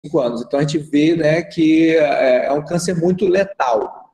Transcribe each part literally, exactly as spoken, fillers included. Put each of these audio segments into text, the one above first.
cinco anos. Então, a gente vê, né, que é, é um câncer muito letal.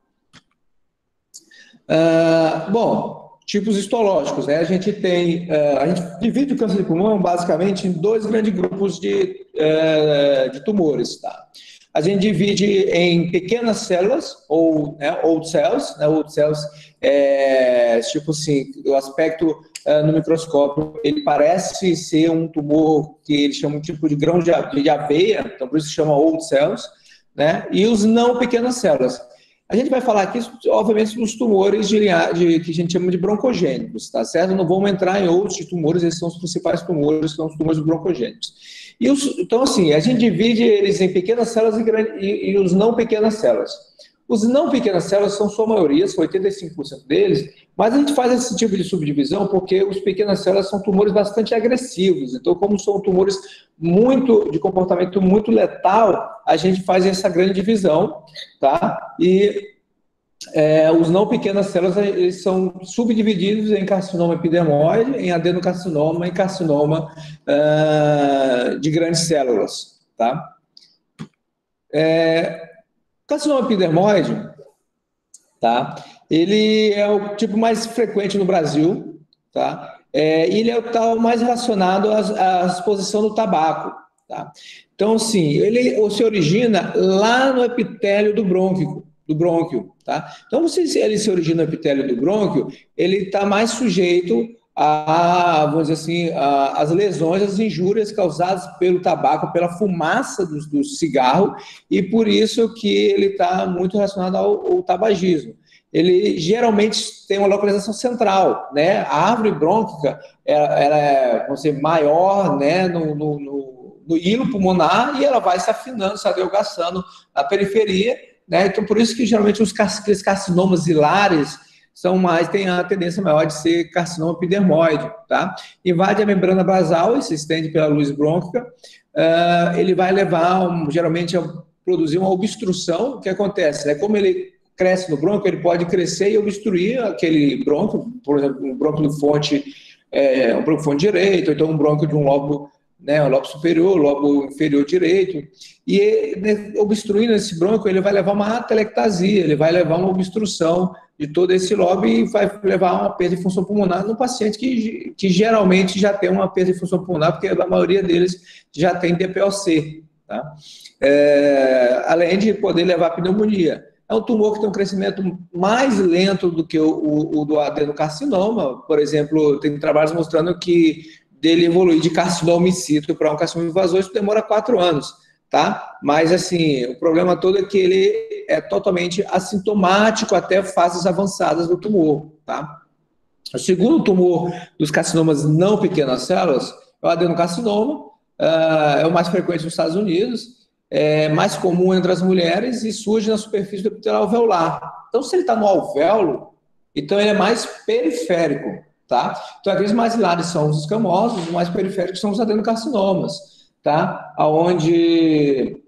Uh, bom, tipos histológicos, né? A gente tem, uh, a gente divide o câncer de pulmão basicamente em dois grandes grupos de, uh, de tumores, tá? A gente divide em pequenas células, ou né, old cells, né? Old cells é tipo assim, o aspecto uh, no microscópio, ele parece ser um tumor que eles chamam de tipo de grão de, de aveia, então por isso se chama old cells, né? E os não pequenas células. A gente vai falar aqui, obviamente, dos tumores de, de, que a gente chama de broncogênicos, tá certo? Não vamos entrar em outros tumores, esses são os principais tumores, que são os tumores broncogênicos. E os, então, assim, a gente divide eles em pequenas células e, e, e os não pequenas células. Os não pequenas células são sua maioria, são oitenta e cinco por cento deles, mas a gente faz esse tipo de subdivisão porque os pequenas células são tumores bastante agressivos. Então, como são tumores muito de comportamento muito letal, a gente faz essa grande divisão, tá? E é, os não pequenas células eles são subdivididos em carcinoma epidermoide, em adenocarcinoma e carcinoma uh, de grandes células, tá? É, carcinoma epidermoide, tá? Ele é o tipo mais frequente no Brasil, tá? É, ele é o tal mais relacionado à, à exposição do tabaco, tá? Então, sim, ele se origina lá no epitélio do brônquio, do brônquio, tá? Então, se ele se origina no epitélio do brônquio, ele está mais sujeito a, vamos dizer assim, a, as lesões, as injúrias causadas pelo tabaco, pela fumaça do, do cigarro, e por isso que ele está muito relacionado ao, ao tabagismo. Ele geralmente tem uma localização central, né? A árvore brônquica, ela, ela é, vamos dizer, maior, né, no, no, no, no hilo pulmonar, e ela vai se afinando, se adelgaçando na periferia, né? Então, por isso que geralmente os carcinomas hilares são mais, tem a tendência maior de ser carcinoma epidermoide, tá? Invade a membrana basal e se estende pela luz brônquica. Uh, ele vai levar, um, geralmente, a produzir uma obstrução. O que acontece? É como ele cresce no brônquio, ele pode crescer e obstruir aquele brônquio, por exemplo, um brônquio de fonte, é, um brônquio de fonte direito, ou então um brônquio de um lobo, né, um lobo superior, lobo inferior direito, e né, obstruindo esse brônquio, ele vai levar uma atelectasia, ele vai levar uma obstrução de todo esse lobo e vai levar a uma perda de função pulmonar no paciente que, que geralmente já tem uma perda de função pulmonar, porque a maioria deles já tem D P O C, tá? É, além de poder levar a pneumonia. É um tumor que tem um crescimento mais lento do que o, o, o do adenocarcinoma. Por exemplo, tem trabalhos mostrando que dele evoluir de carcinoma in situ para um carcinoma invasor, isso demora quatro anos, tá? Mas, assim, o problema todo é que ele é totalmente assintomático até fases avançadas do tumor, tá? O segundo tumor dos carcinomas não pequenas células é o adenocarcinoma, uh, é o mais frequente nos Estados Unidos, é mais comum entre as mulheres e surge na superfície do epitélio alveolar. Então, se ele está no alvéolo, então ele é mais periférico, tá? Então, aqueles mais hilares são os escamosos, os mais periféricos são os adenocarcinomas, tá? Aonde,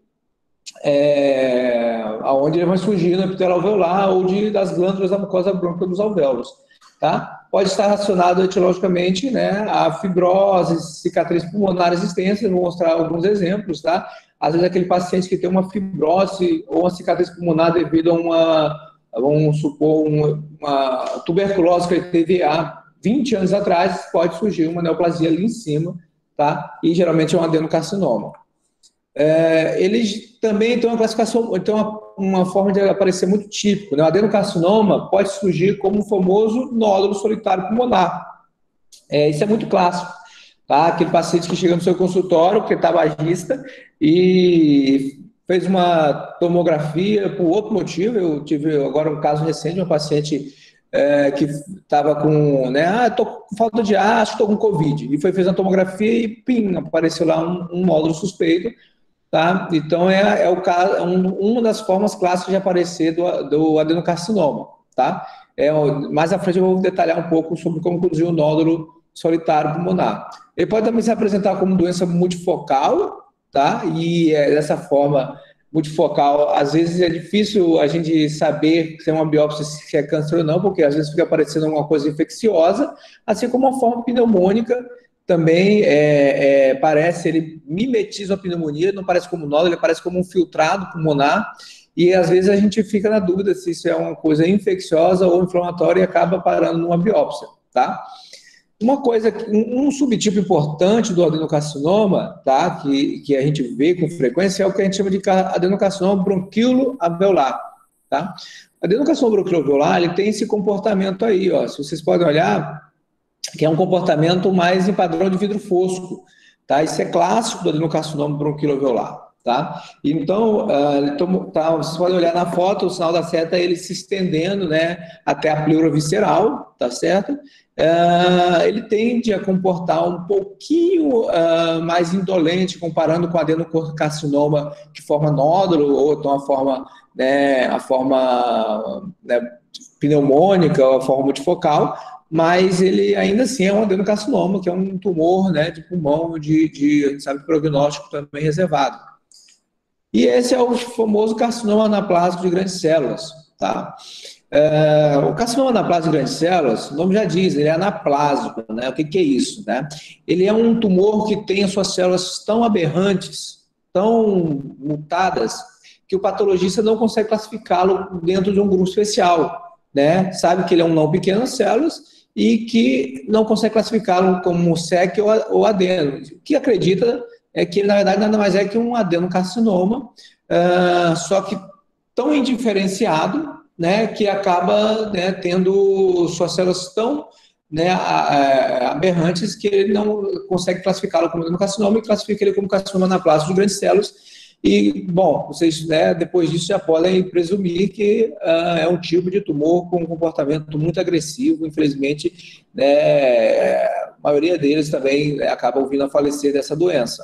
é, aonde ele vai surgir no epitélio alveolar ou de, das glândulas da mucosa brônquica dos alvéolos, tá? Pode estar relacionado etiologicamente, né, a fibrose, cicatriz pulmonar extensa, vou mostrar alguns exemplos, tá? Às vezes aquele paciente que tem uma fibrose ou uma cicatriz pulmonar devido a uma, vamos supor, uma, uma tuberculose que ele teve há vinte anos atrás, pode surgir uma neoplasia ali em cima, tá? E geralmente é um adenocarcinoma. É, eles também têm uma classificação, tem uma, uma forma de aparecer muito típico, né? O adenocarcinoma pode surgir como o famoso nódulo solitário pulmonar. É, isso é muito clássico. Tá? Aquele paciente que chega no seu consultório, que é tabagista, e fez uma tomografia por outro motivo. Eu tive agora um caso recente de uma paciente é, que estava com, né, ah, estou com falta de ar, acho que estou com Covid. E foi, fez uma tomografia e, pim, apareceu lá um, um nódulo suspeito. Tá? Então, é, é o caso, é um, uma das formas clássicas de aparecer do, do adenocarcinoma. Tá? É, mais à frente eu vou detalhar um pouco sobre como produzir o nódulo solitário pulmonar. Ele pode também se apresentar como doença multifocal, tá? E é, dessa forma multifocal, às vezes é difícil a gente saber se é uma biópsia, se é câncer ou não, porque às vezes fica aparecendo alguma coisa infecciosa, assim como uma forma pneumônica, também é, é, parece, ele mimetiza a pneumonia, não parece como nódulo, ele parece como um filtrado pulmonar, e às vezes a gente fica na dúvida se isso é uma coisa infecciosa ou inflamatória e acaba parando numa biópsia, tá? Uma coisa, um, um subtipo importante do adenocarcinoma, tá, que, que a gente vê com frequência é o que a gente chama de adenocarcinoma bronquilo-alveolar, tá? O adenocarcinoma bronquilo-alveolar, ele tem esse comportamento aí, ó, se vocês podem olhar, que é um comportamento mais em padrão de vidro fosco, tá? Isso é clássico do adenocarcinoma bronquilo-alveolar, tá? Então, uh, tá, vocês podem olhar na foto, o sinal da seta é ele se estendendo, né, até a pleura visceral, tá certo? Uh, ele tende a comportar um pouquinho uh, mais indolente, comparando com o adenocarcinoma que forma nódulo, ou então a forma, né, a forma né, pneumônica, ou a forma multifocal, mas ele ainda assim é um adenocarcinoma, que é um tumor, né, de pulmão, de, de, a gente sabe, prognóstico também reservado. E esse é o famoso carcinoma anaplásico de grandes células, tá? É, o carcinoma anaplásico de grandes células, o nome já diz, ele é anaplásico, né? O que, que é isso, né? Ele é um tumor que tem as suas células tão aberrantes, tão mutadas, que o patologista não consegue classificá-lo dentro de um grupo especial, né? Sabe que ele é um não pequenas células e que não consegue classificá-lo como S E C ou adeno. O que acredita é que ele, na verdade, nada mais é que um adenocarcinoma, uh, só que tão indiferenciado, né, que acaba, né, tendo suas células tão, né, aberrantes que ele não consegue classificá-lo como adenocarcinoma e classifica ele como carcinoma anaplásico de grandes células. E, bom, vocês, né, depois disso já podem presumir que uh, é um tipo de tumor com um comportamento muito agressivo. Infelizmente, né, a maioria deles também, né, acabam vindo a falecer dessa doença.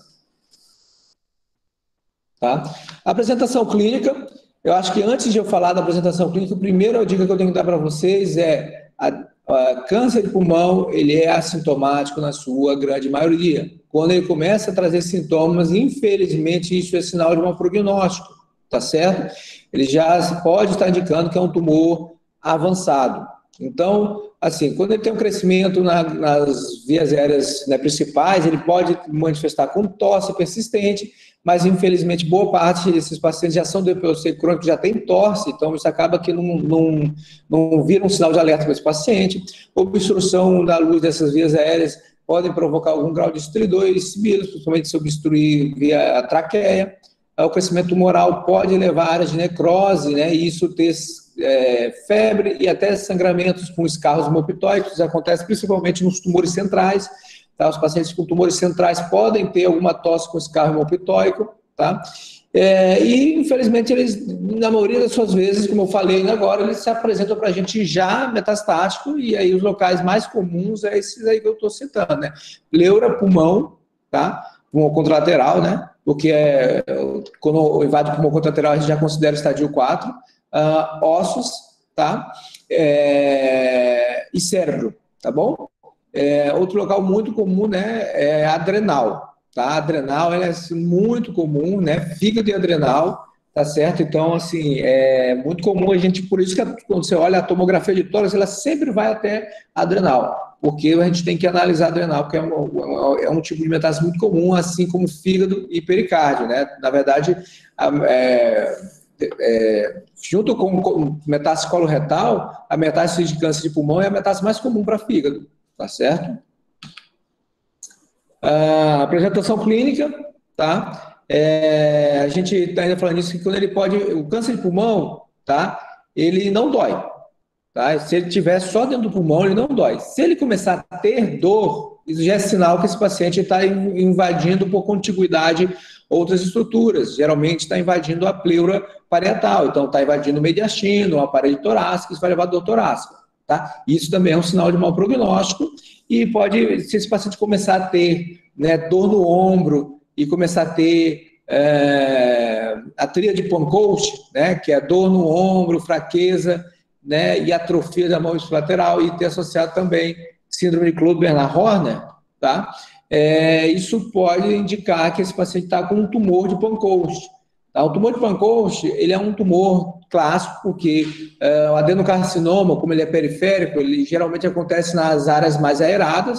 Tá? A apresentação clínica, eu acho que antes de eu falar da apresentação clínica, a primeira dica que eu tenho que dar para vocês é a, a câncer de pulmão, ele é assintomático na sua grande maioria. Quando ele começa a trazer sintomas, infelizmente, isso é sinal de um prognóstico, tá certo? Ele já pode estar indicando que é um tumor avançado. Então, assim, quando ele tem um crescimento na, nas vias aéreas, né, principais, ele pode manifestar com tosse persistente, mas infelizmente boa parte desses pacientes já são D P O C crônico, já tem tosse, então isso acaba que não, não, não vira um sinal de alerta para esse paciente. Obstrução da luz dessas vias aéreas podem provocar algum grau de estridor e sibilos, principalmente se obstruir via a traqueia. O crescimento tumoral pode levar a áreas de necrose, né, e isso ter é, febre e até sangramentos com escarros hemoptóicos, isso acontece principalmente nos tumores centrais. Tá? Os pacientes com tumores centrais podem ter alguma tosse com escarro hemoptóico, tá? É, e, infelizmente, eles, na maioria das suas vezes, como eu falei ainda agora, eles se apresentam para a gente já metastático, e aí os locais mais comuns é esses aí que eu estou citando, né? Pleura, pulmão, tá? Pulmão contralateral, né? Porque é, quando invade o pulmão contralateral, a gente já considera o estadio quatro, uh, ossos, tá? É, e cérebro, tá bom? É, outro local muito comum, né, é adrenal, tá? Adrenal é muito comum, né? Fígado e adrenal, tá certo? Então, assim, é muito comum a gente, por isso que quando você olha a tomografia de tórax, ela sempre vai até adrenal, porque a gente tem que analisar adrenal, porque é um, é um tipo de metástase muito comum, assim como fígado e pericárdio, né? Na verdade, é, é, junto com metástase coloretal, a metástase de câncer de pulmão é a metástase mais comum para fígado. Tá certo? A apresentação clínica, tá? É, a gente está ainda falando isso, que quando ele pode, o câncer de pulmão, tá? Ele não dói, tá? Se ele tiver só dentro do pulmão, ele não dói. Se ele começar a ter dor, isso já é sinal que esse paciente está invadindo por contiguidade outras estruturas. Geralmente está invadindo a pleura parietal, então está invadindo o mediastino, o aparelho torácico, isso vai levar à dor torácica. Tá? Isso também é um sinal de mau prognóstico e pode, se esse paciente começar a ter, né, dor no ombro e começar a ter é, a tríade Pancoast, né, que é dor no ombro, fraqueza, né, e atrofia da mão lateral e ter associado também síndrome de Claude-Bernard-Horner, tá? É, isso pode indicar que esse paciente está com um tumor de Pancoast. Tá? O tumor de Pancoast, ele é um tumor clássico, porque uh, o adenocarcinoma, como ele é periférico, ele geralmente acontece nas áreas mais aeradas,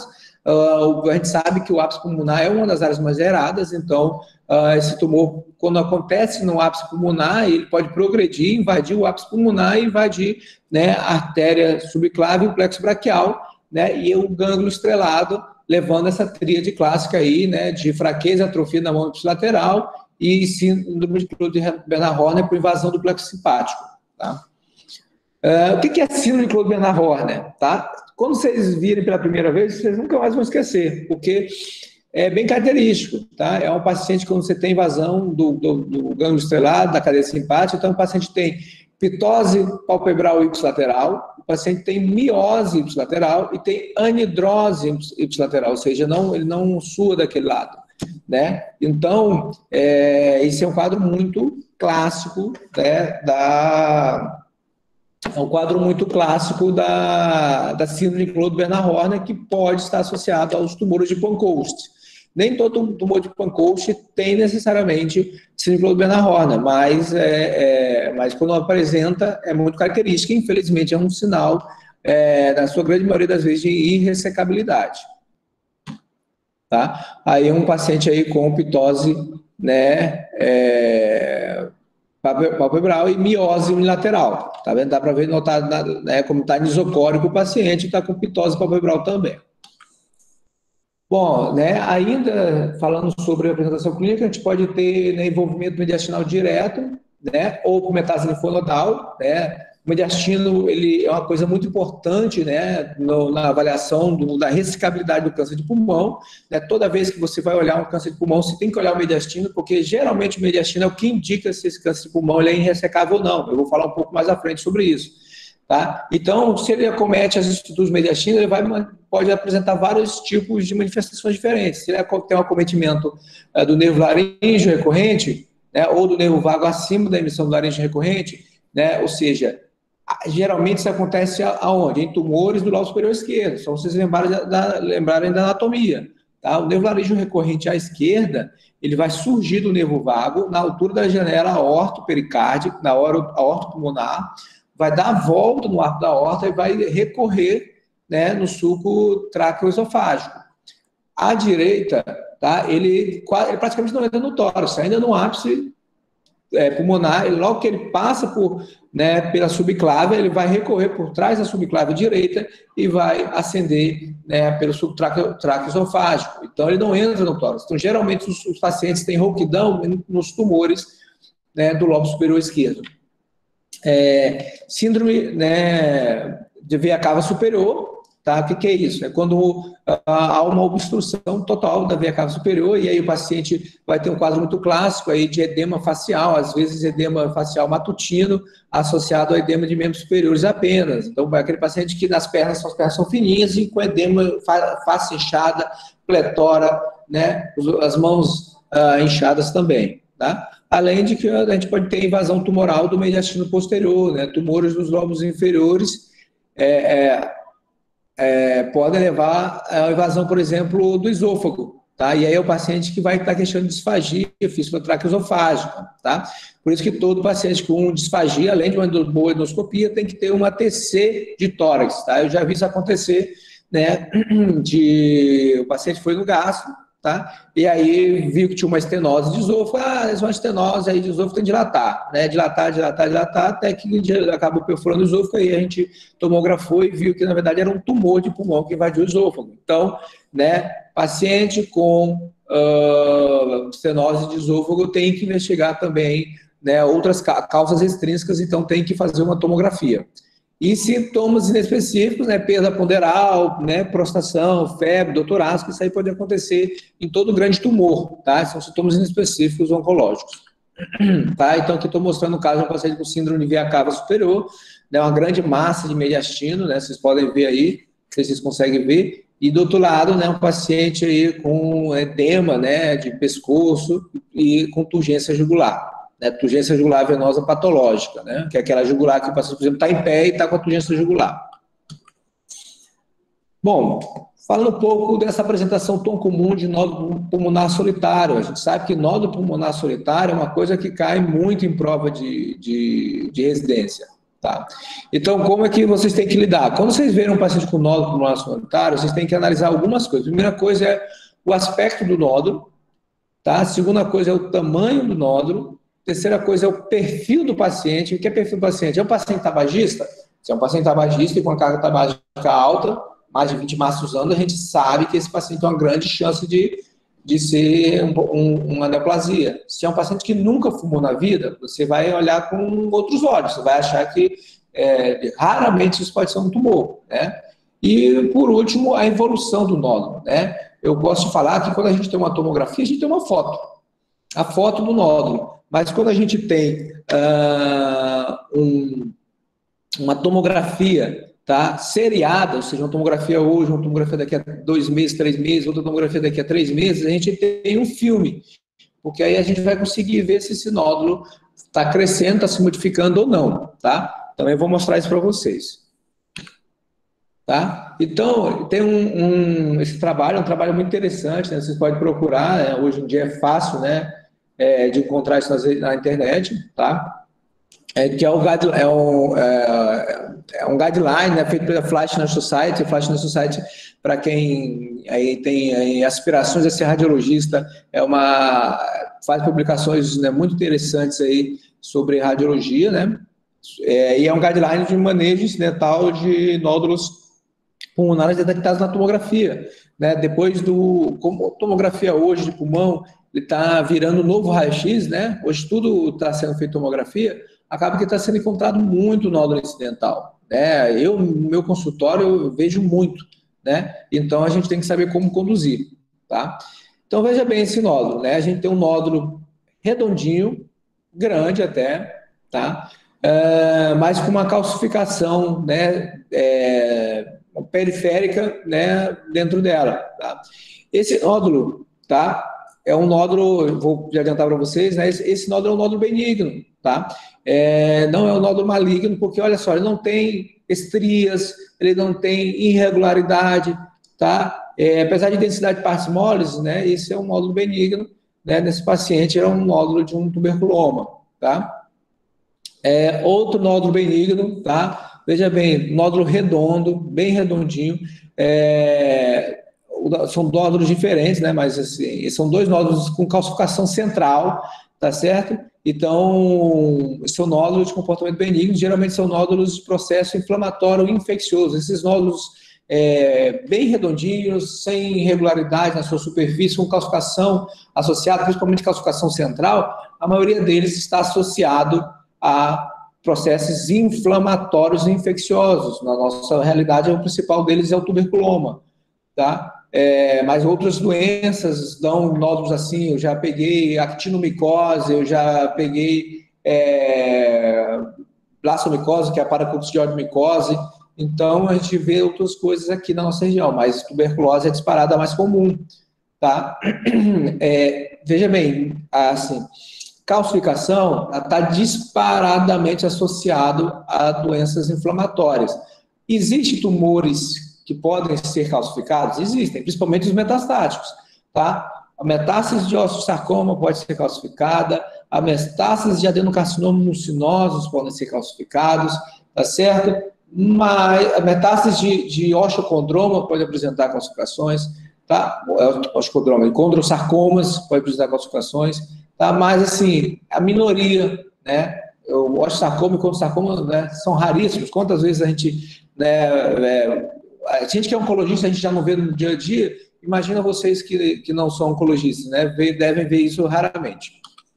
uh, a gente sabe que o ápice pulmonar é uma das áreas mais geradas, então uh, esse tumor, quando acontece no ápice pulmonar, ele pode progredir, invadir o ápice pulmonar e invadir, né, a artéria subclave e o plexo braquial, né, e o gânglio estrelado, levando essa tríade clássica aí, né, de fraqueza, atrofia na mão lateral e síndrome de Claude-Bernard Horner por invasão do plexo simpático, tá? Uh, o que é síndrome de Claude-Bernard Horner, tá? Quando vocês virem pela primeira vez, vocês nunca mais vão esquecer, porque é bem característico, tá? É um paciente quando você tem invasão do, do, do gânglio estrelado, da cadeia simpática, então o paciente tem pitose palpebral ipsilateral, o paciente tem miose ipsilateral e tem anidrose ipsilateral, ou seja, não, ele não sua daquele lado, né? Então, é, esse é um quadro muito clássico, né, da... É um quadro muito clássico da, da síndrome de Claude-Bernard Horner, que pode estar associado aos tumores de Pancoast. Nem todo tumor de Pancoast tem necessariamente síndrome de Claude-Bernard Horner, mas, é, é, mas quando apresenta é muito característica, e infelizmente é um sinal, é, na sua grande maioria das vezes, de irressecabilidade. Tá? Aí um paciente aí com pitose, né, é, palpebral e miose unilateral, tá vendo? Dá para ver, notar, né, como está nisocórico o paciente, está com pitose palpebral também. Bom, né, ainda falando sobre a apresentação clínica, a gente pode ter, né, envolvimento mediastinal direto, né, ou com metástase linfonodal, né. O mediastino, ele é uma coisa muito importante, né, no, na avaliação do, da ressecabilidade do câncer de pulmão, né. Toda vez que você vai olhar um câncer de pulmão, você tem que olhar o mediastino, porque geralmente o mediastino é o que indica se esse câncer de pulmão ele é irressecável ou não. Eu vou falar um pouco mais à frente sobre isso, tá? Então, se ele acomete as estruturas mediastinas, ele vai, pode apresentar vários tipos de manifestações diferentes. Se ele tem um acometimento é, do nervo laríngeo recorrente, né, ou do nervo vago acima da emissão do laríngeo recorrente, né, ou seja, geralmente isso acontece aonde? Em tumores do lobo superior esquerdo, só vocês lembrarem da, lembrarem da anatomia. Tá? O nervo laríngeo recorrente à esquerda, ele vai surgir do nervo vago na altura da janela aorto-pericárdica, na aorto-pulmonar, vai dar a volta no arco da aorta e vai recorrer, né, no sulco tráqueo-esofágico. À direita, tá, ele, ele praticamente não entra no tórax, ainda no ápice é, pulmonar, ele, logo que ele passa por, né, pela subclave, ele vai recorrer por trás da subclave direita e vai ascender, né, pelo sulco tráqueo-esofágico. Então, ele não entra no tórax. Então, geralmente, os, os pacientes têm rouquidão nos tumores, né, do lobo superior esquerdo. É, síndrome, né, de veia cava superior, tá? O que, que é isso? É quando ah, há uma obstrução total da veia cava superior e aí o paciente vai ter um quadro muito clássico aí de edema facial, às vezes edema facial matutino associado ao edema de membros superiores apenas. Então, é aquele paciente que nas pernas, as pernas são fininhas e com edema, face inchada, pletora, né? As mãos ah, inchadas também, tá? Além de que a gente pode ter invasão tumoral do mediastino posterior, né? Tumores dos lobos inferiores é, é, é, podem levar à invasão, por exemplo, do esôfago, tá? E aí é o paciente que vai estar questionando disfagia fístula traqueosofágica, tá? Por isso que todo paciente com disfagia, além de uma boa endoscopia, tem que ter uma T C de tórax, tá? Eu já vi isso acontecer, né? De o paciente foi no gastro, tá? E aí viu que tinha uma estenose de esôfago, ah, uma estenose aí de esôfago tem que dilatar, né? Dilatar, dilatar, dilatar, até que acabou perfurando o esôfago, aí a gente tomografou e viu que, na verdade, era um tumor de pulmão que invadiu o esôfago. Então, né, paciente com uh, estenose de esôfago tem que investigar também, né, outras causas extrínsecas, então tem que fazer uma tomografia. E sintomas inespecíficos, né, perda ponderal, né, prostração, febre, dor torácica, isso aí pode acontecer em todo grande tumor, tá? São sintomas inespecíficos oncológicos, tá? Então, aqui estou mostrando o caso de um paciente com síndrome de veia cava superior, né, uma grande massa de mediastino, né, vocês podem ver aí, não sei se vocês conseguem ver, e do outro lado, né, um paciente aí com edema, né, de pescoço e com turgência jugular. Né, turgência jugular venosa patológica, né, que é aquela jugular que o paciente, por exemplo, está em pé e está com a turgência jugular. Bom, falando um pouco dessa apresentação tão comum de nódulo pulmonar solitário, a gente sabe que nódulo pulmonar solitário é uma coisa que cai muito em prova de, de, de residência, Tá? Então, como é que vocês têm que lidar? Quando vocês verem um paciente com nódulo pulmonar solitário, vocês têm que analisar algumas coisas. A primeira coisa é o aspecto do nódulo, tá? A segunda coisa é o tamanho do nódulo. A terceira coisa é o perfil do paciente. O que é perfil do paciente? É um paciente tabagista? Se é um paciente tabagista e com a carga tabágica alta, mais de vinte maços usando, a gente sabe que esse paciente tem uma grande chance de, de ser um, um, uma neoplasia. Se é um paciente que nunca fumou na vida, você vai olhar com outros olhos, você vai achar que é, raramente isso pode ser um tumor, né? E, por último, a evolução do nódulo, né? Eu gosto de falar que quando a gente tem uma tomografia, a gente tem uma foto, a foto do nódulo, mas quando a gente tem uh, um, uma tomografia, tá, seriada, ou seja, uma tomografia hoje, uma tomografia daqui a dois meses, três meses, outra tomografia daqui a três meses, a gente tem um filme, porque aí a gente vai conseguir ver se esse nódulo está crescendo, está se modificando ou não, tá? Também vou mostrar isso para vocês. Tá? Então, tem um, um, esse trabalho, é um trabalho muito interessante, né? Vocês podem procurar, né? Hoje em dia é fácil, né? É, de encontrar isso na, na internet, tá? É, que é, o guide, é, um, é, é um guideline, né, feito pela Fleischner Society. A Fleischner Society, para quem aí tem aí aspirações a ser radiologista, é uma, faz publicações, né, muito interessantes aí sobre radiologia, né? É, e é um guideline de manejo incidental de nódulos pulmonares detectados na tomografia, né? Depois do, como a tomografia hoje de pulmão, ele está virando um novo raio-x, né? Hoje tudo está sendo feito tomografia, acaba que está sendo encontrado muito nódulo incidental, né? Eu, no meu consultório, eu vejo muito, né? Então, a gente tem que saber como conduzir, tá? Então, veja bem esse nódulo, né? A gente tem um nódulo redondinho, grande até, tá? É, mas com uma calcificação, né? É, periférica, né? Dentro dela, tá? Esse nódulo, tá? É um nódulo, vou adiantar para vocês, né? Esse, esse nódulo é um nódulo benigno, tá? É, não é um nódulo maligno, porque, olha só, ele não tem estrias, ele não tem irregularidade, tá? É, apesar de densidade de partes moles, né? Esse é um nódulo benigno, né? Nesse paciente é um nódulo de um tuberculoma, tá? É, outro nódulo benigno, tá? Veja bem, nódulo redondo, bem redondinho, é, são nódulos diferentes, né? Mas assim, são dois nódulos com calcificação central, tá certo? Então, são nódulos de comportamento benigno, geralmente são nódulos de processo inflamatório infeccioso. Esses nódulos é, bem redondinhos, sem irregularidade na sua superfície, com calcificação associada, principalmente calcificação central, a maioria deles está associado a processos inflamatórios e infecciosos. Na nossa realidade, o principal deles é o tuberculoma, tá? É, mas outras doenças dão nódulos assim, eu já peguei actinomicose, eu já peguei é, blastomicose, que é a paracoccidioidomicose, então a gente vê outras coisas aqui na nossa região, mas tuberculose é disparada mais comum, tá? É, veja bem, assim, calcificação está disparadamente associado a doenças inflamatórias. Existem tumores que podem ser calcificados? Existem, principalmente os metastáticos, tá? A metástase de osteosarcoma pode ser calcificada, a metástase de adenocarcinoma mucinosos podem ser calcificados, tá certo? Mas a metástase de, de osteocondroma pode apresentar calcificações, tá? Osteocondroma, condrosarcomas pode apresentar calcificações, tá? Mas, assim, a minoria, né? O osteosarcoma e condrosarcoma, né, são raríssimos. Quantas vezes a gente, né, é, a gente que é oncologista, a gente já não vê no dia a dia, imagina vocês que, que não são oncologistas, né? Devem ver isso raramente.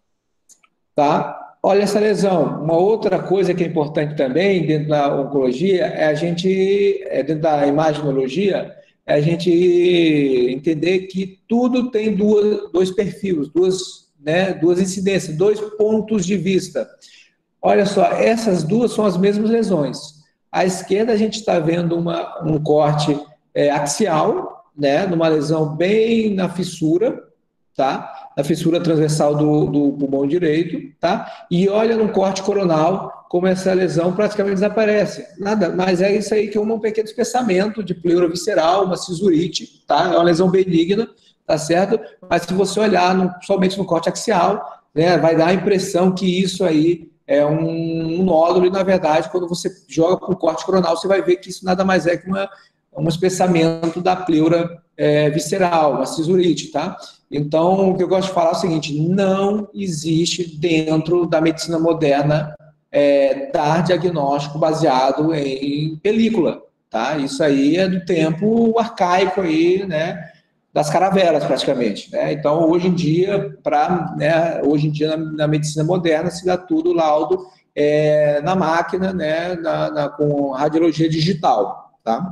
Tá? Olha essa lesão. Uma outra coisa que é importante também dentro da oncologia é a gente, é dentro da imaginologia, é a gente entender que tudo tem duas, dois perfis, duas, né, duas incidências, dois pontos de vista. Olha só, essas duas são as mesmas lesões. À esquerda, a gente está vendo uma, um corte é, axial, né, numa lesão bem na fissura, tá? Na fissura transversal do, do pulmão direito, tá? E olha no corte coronal, como essa lesão praticamente desaparece. Nada, mas é isso aí que é um pequeno espessamento de pleura visceral, uma cisurite, tá? É uma lesão benigna, tá certo? Mas se você olhar no, somente no corte axial, né, vai dar a impressão que isso aí é um, um nódulo, e na verdade, quando você joga com corte coronal, você vai ver que isso nada mais é que uma, um espessamento da pleura é, visceral, uma cisurite, tá? Então, o que eu gosto de falar é o seguinte: não existe dentro da medicina moderna é, dar diagnóstico baseado em película, tá? Isso aí é do tempo arcaico aí, né? Das caravelas, praticamente, né? Então, hoje em dia, para, né, hoje em dia, na, na medicina moderna, se dá tudo laudo é, na máquina, né, na, na, com radiologia digital, tá?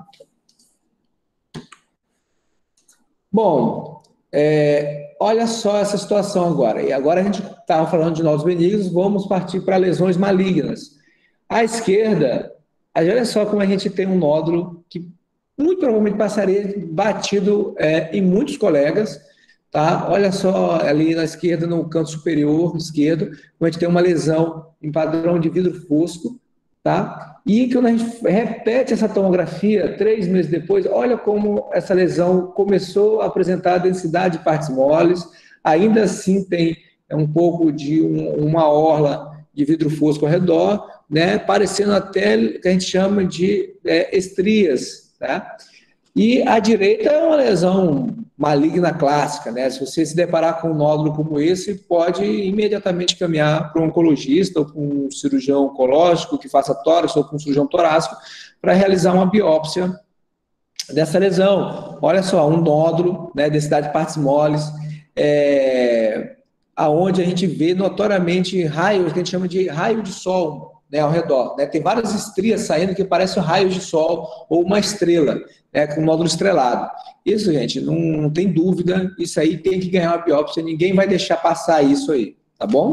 Bom, é, olha só essa situação agora. E agora a gente estava falando de nódulos benignos, vamos partir para lesões malignas. À esquerda, olha só como a gente tem um nódulo que muito provavelmente passaria batido é, em muitos colegas, tá? Olha só ali na esquerda, no canto superior esquerdo, a gente tem uma lesão em padrão de vidro fosco, tá? E quando a gente repete essa tomografia três meses depois, olha como essa lesão começou a apresentar densidade de partes moles, ainda assim tem um pouco de um, uma orla de vidro fosco ao redor, né? Parecendo até o que a gente chama de é, estrias, tá? E a direita é uma lesão maligna clássica, né? Se você se deparar com um nódulo como esse, pode imediatamente caminhar para um oncologista ou para um cirurgião oncológico que faça tórax ou para um cirurgião torácico para realizar uma biópsia dessa lesão. Olha só, um nódulo, né, densidade de partes moles, é, aonde a gente vê notoriamente raios, que a gente chama de raio de sol, né, ao redor, né? Tem várias estrias saindo que parecem raios de sol ou uma estrela, né, com um nódulo estrelado. Isso, gente, não, não tem dúvida, isso aí tem que ganhar uma biópsia, ninguém vai deixar passar isso aí, tá bom?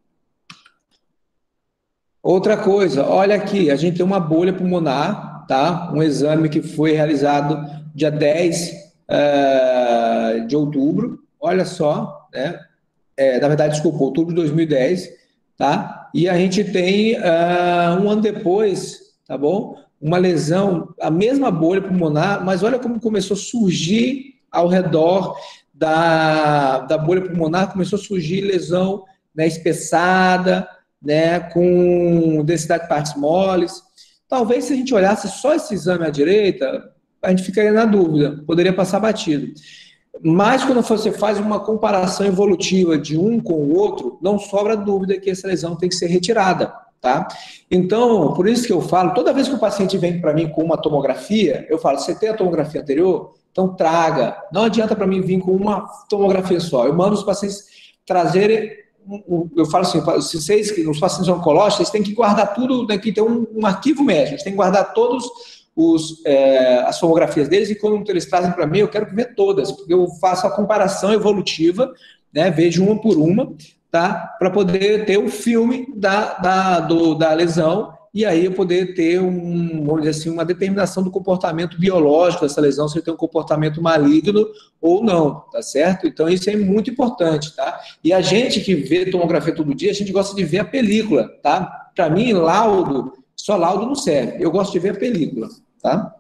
Outra coisa, olha aqui, a gente tem uma bolha pulmonar, tá? Um exame que foi realizado dia dez uh, de outubro, olha só, né? É, na verdade, desculpa, outubro de dois mil e dez, tá? E a gente tem, uh, um ano depois, tá bom? Uma lesão, a mesma bolha pulmonar, mas olha como começou a surgir ao redor da, da bolha pulmonar, começou a surgir lesão, né, espessada, né, com densidade de partes moles. Talvez se a gente olhasse só esse exame à direita, a gente ficaria na dúvida, poderia passar batido. Mas quando você faz uma comparação evolutiva de um com o outro, não sobra dúvida que essa lesão tem que ser retirada, tá? Então, por isso que eu falo, toda vez que o paciente vem para mim com uma tomografia, eu falo, você tem a tomografia anterior? Então traga. Não adianta para mim vir com uma tomografia só. Eu mando os pacientes trazerem, eu falo assim, se vocês, os pacientes oncológicos, vocês têm que guardar tudo, tem que ter um, um arquivo médico, eles têm que guardar todos Os, é, as tomografias deles, e quando eles trazem para mim, eu quero ver todas, porque eu faço a comparação evolutiva, né, vejo uma por uma, tá, para poder ter o filme da, da, do, da lesão, e aí eu poder ter, um, vamos dizer assim, uma determinação do comportamento biológico dessa lesão, se ele tem um comportamento maligno ou não, tá certo? Então isso é muito importante, tá? E a gente que vê tomografia todo dia, a gente gosta de ver a película, tá? Para mim, laudo, só laudo não serve, eu gosto de ver a película. Tá?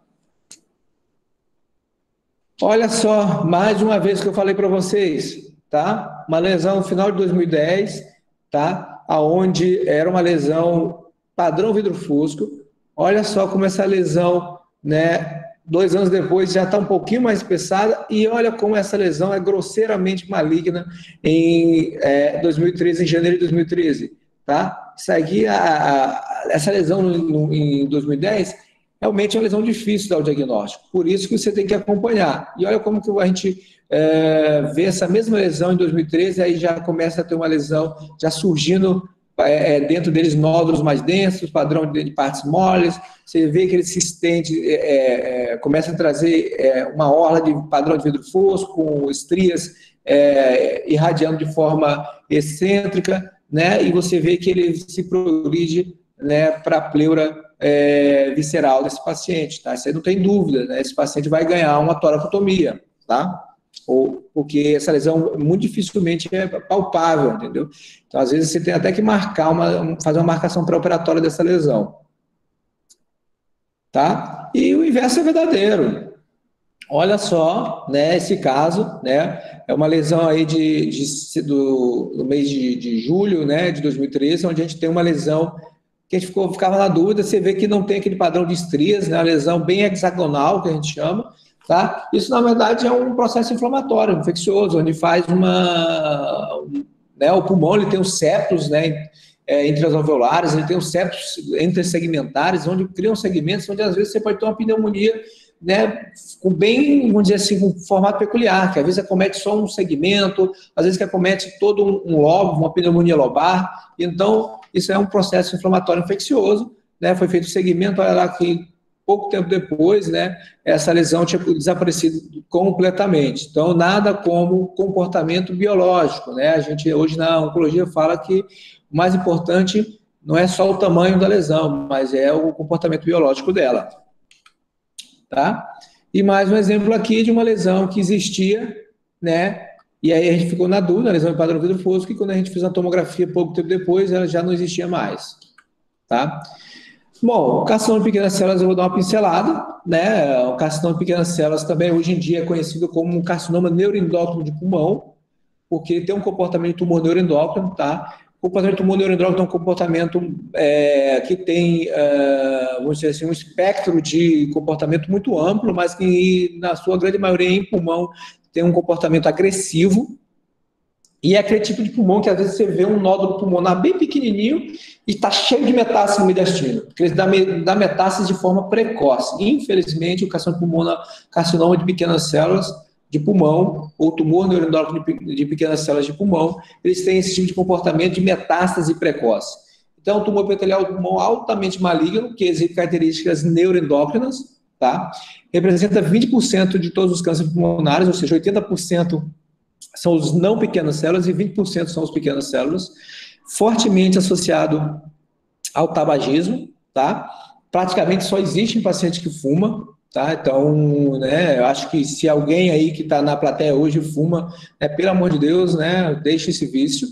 Olha só, mais uma vez que eu falei para vocês, tá? Uma lesão no final de dois mil e dez, tá? Aonde era uma lesão padrão vidro fosco. Olha só como essa lesão, né? Dois anos depois já está um pouquinho mais espessada, e olha como essa lesão é grosseiramente maligna em é, dois mil e treze, em janeiro de dois mil e treze, tá? Isso aqui, a, a, essa lesão no, no, em dois mil e dez realmente é uma lesão difícil dar o diagnóstico, por isso que você tem que acompanhar. E olha como que a gente é, vê essa mesma lesão em dois mil e treze, aí já começa a ter uma lesão já surgindo é, dentro deles nódulos mais densos, padrão de partes moles, você vê que ele se estende, é, é, começa a trazer é, uma orla de padrão de vidro fosco, com estrias é, irradiando de forma excêntrica, né? E você vê que ele se progride, né, para a pleura é, visceral desse paciente, tá? Isso aí não tem dúvida, né? Esse paciente vai ganhar uma toracotomia, tá? Ou, porque essa lesão muito dificilmente é palpável, entendeu? Então, às vezes, você tem até que marcar uma, fazer uma marcação pré-operatória dessa lesão, tá? E o inverso é verdadeiro. Olha só, né, esse caso, né, é uma lesão aí de, de- do, do mês de, de julho, né, de dois mil e treze, onde a gente tem uma lesão que a gente ficou, ficava na dúvida, você vê que não tem aquele padrão de estrias, né, uma lesão bem hexagonal, que a gente chama, tá? Isso, na verdade, é um processo inflamatório, infeccioso, onde faz uma... Né, o pulmão, ele tem os septos, né, é, entre as alveolares, ele tem os septos entre as segmentares, onde criam segmentos, onde às vezes você pode ter uma pneumonia, né, com bem, vamos dizer assim, com um formato peculiar, que às vezes acomete só um segmento, às vezes que acomete todo um, um lobo, uma pneumonia lobar, então isso é um processo inflamatório infeccioso, né, foi feito o segmento, olha lá que pouco tempo depois, né, essa lesão tinha desaparecido completamente. Então, nada como comportamento biológico, né, a gente hoje na oncologia fala que o mais importante não é só o tamanho da lesão, mas é o comportamento biológico dela. Tá? E mais um exemplo aqui de uma lesão que existia, né? E aí a gente ficou na dúvida, a lesão em padrão vidro fosco, e quando a gente fez a tomografia pouco tempo depois, ela já não existia mais, tá? Bom, o carcinoma de pequenas células eu vou dar uma pincelada, né? O carcinoma de pequenas células também hoje em dia é conhecido como um carcinoma neuroendócrino de pulmão, porque ele tem um comportamento de tumor neuroendócrino, tá? O comportamento de tumor neuroendócrino é um comportamento é, que tem, é, vamos dizer assim, um espectro de comportamento muito amplo, mas que, na sua grande maioria, em pulmão, tem um comportamento agressivo. E é aquele tipo de pulmão que, às vezes, você vê um nódulo pulmonar bem pequenininho e está cheio de metástase no mediastino, porque ele dá, dá metástase de forma precoce. Infelizmente, o carcinoma pulmonar, carcinoma de pequenas células de pulmão, ou tumor neuroendócrino de pequenas células de pulmão, eles têm esse tipo de comportamento de metástase precoce. Então, o tumor epitelial do pulmão altamente maligno, que exibe características neuroendócrinas, tá? Representa vinte por cento de todos os cânceres pulmonares, ou seja, oitenta por cento são os não pequenas células e vinte por cento são as pequenas células, fortemente associado ao tabagismo, tá? Praticamente só existe em paciente que fuma, tá? Então, né, eu acho que se alguém aí que está na plateia hoje fuma, né, pelo amor de Deus, né, deixe esse vício.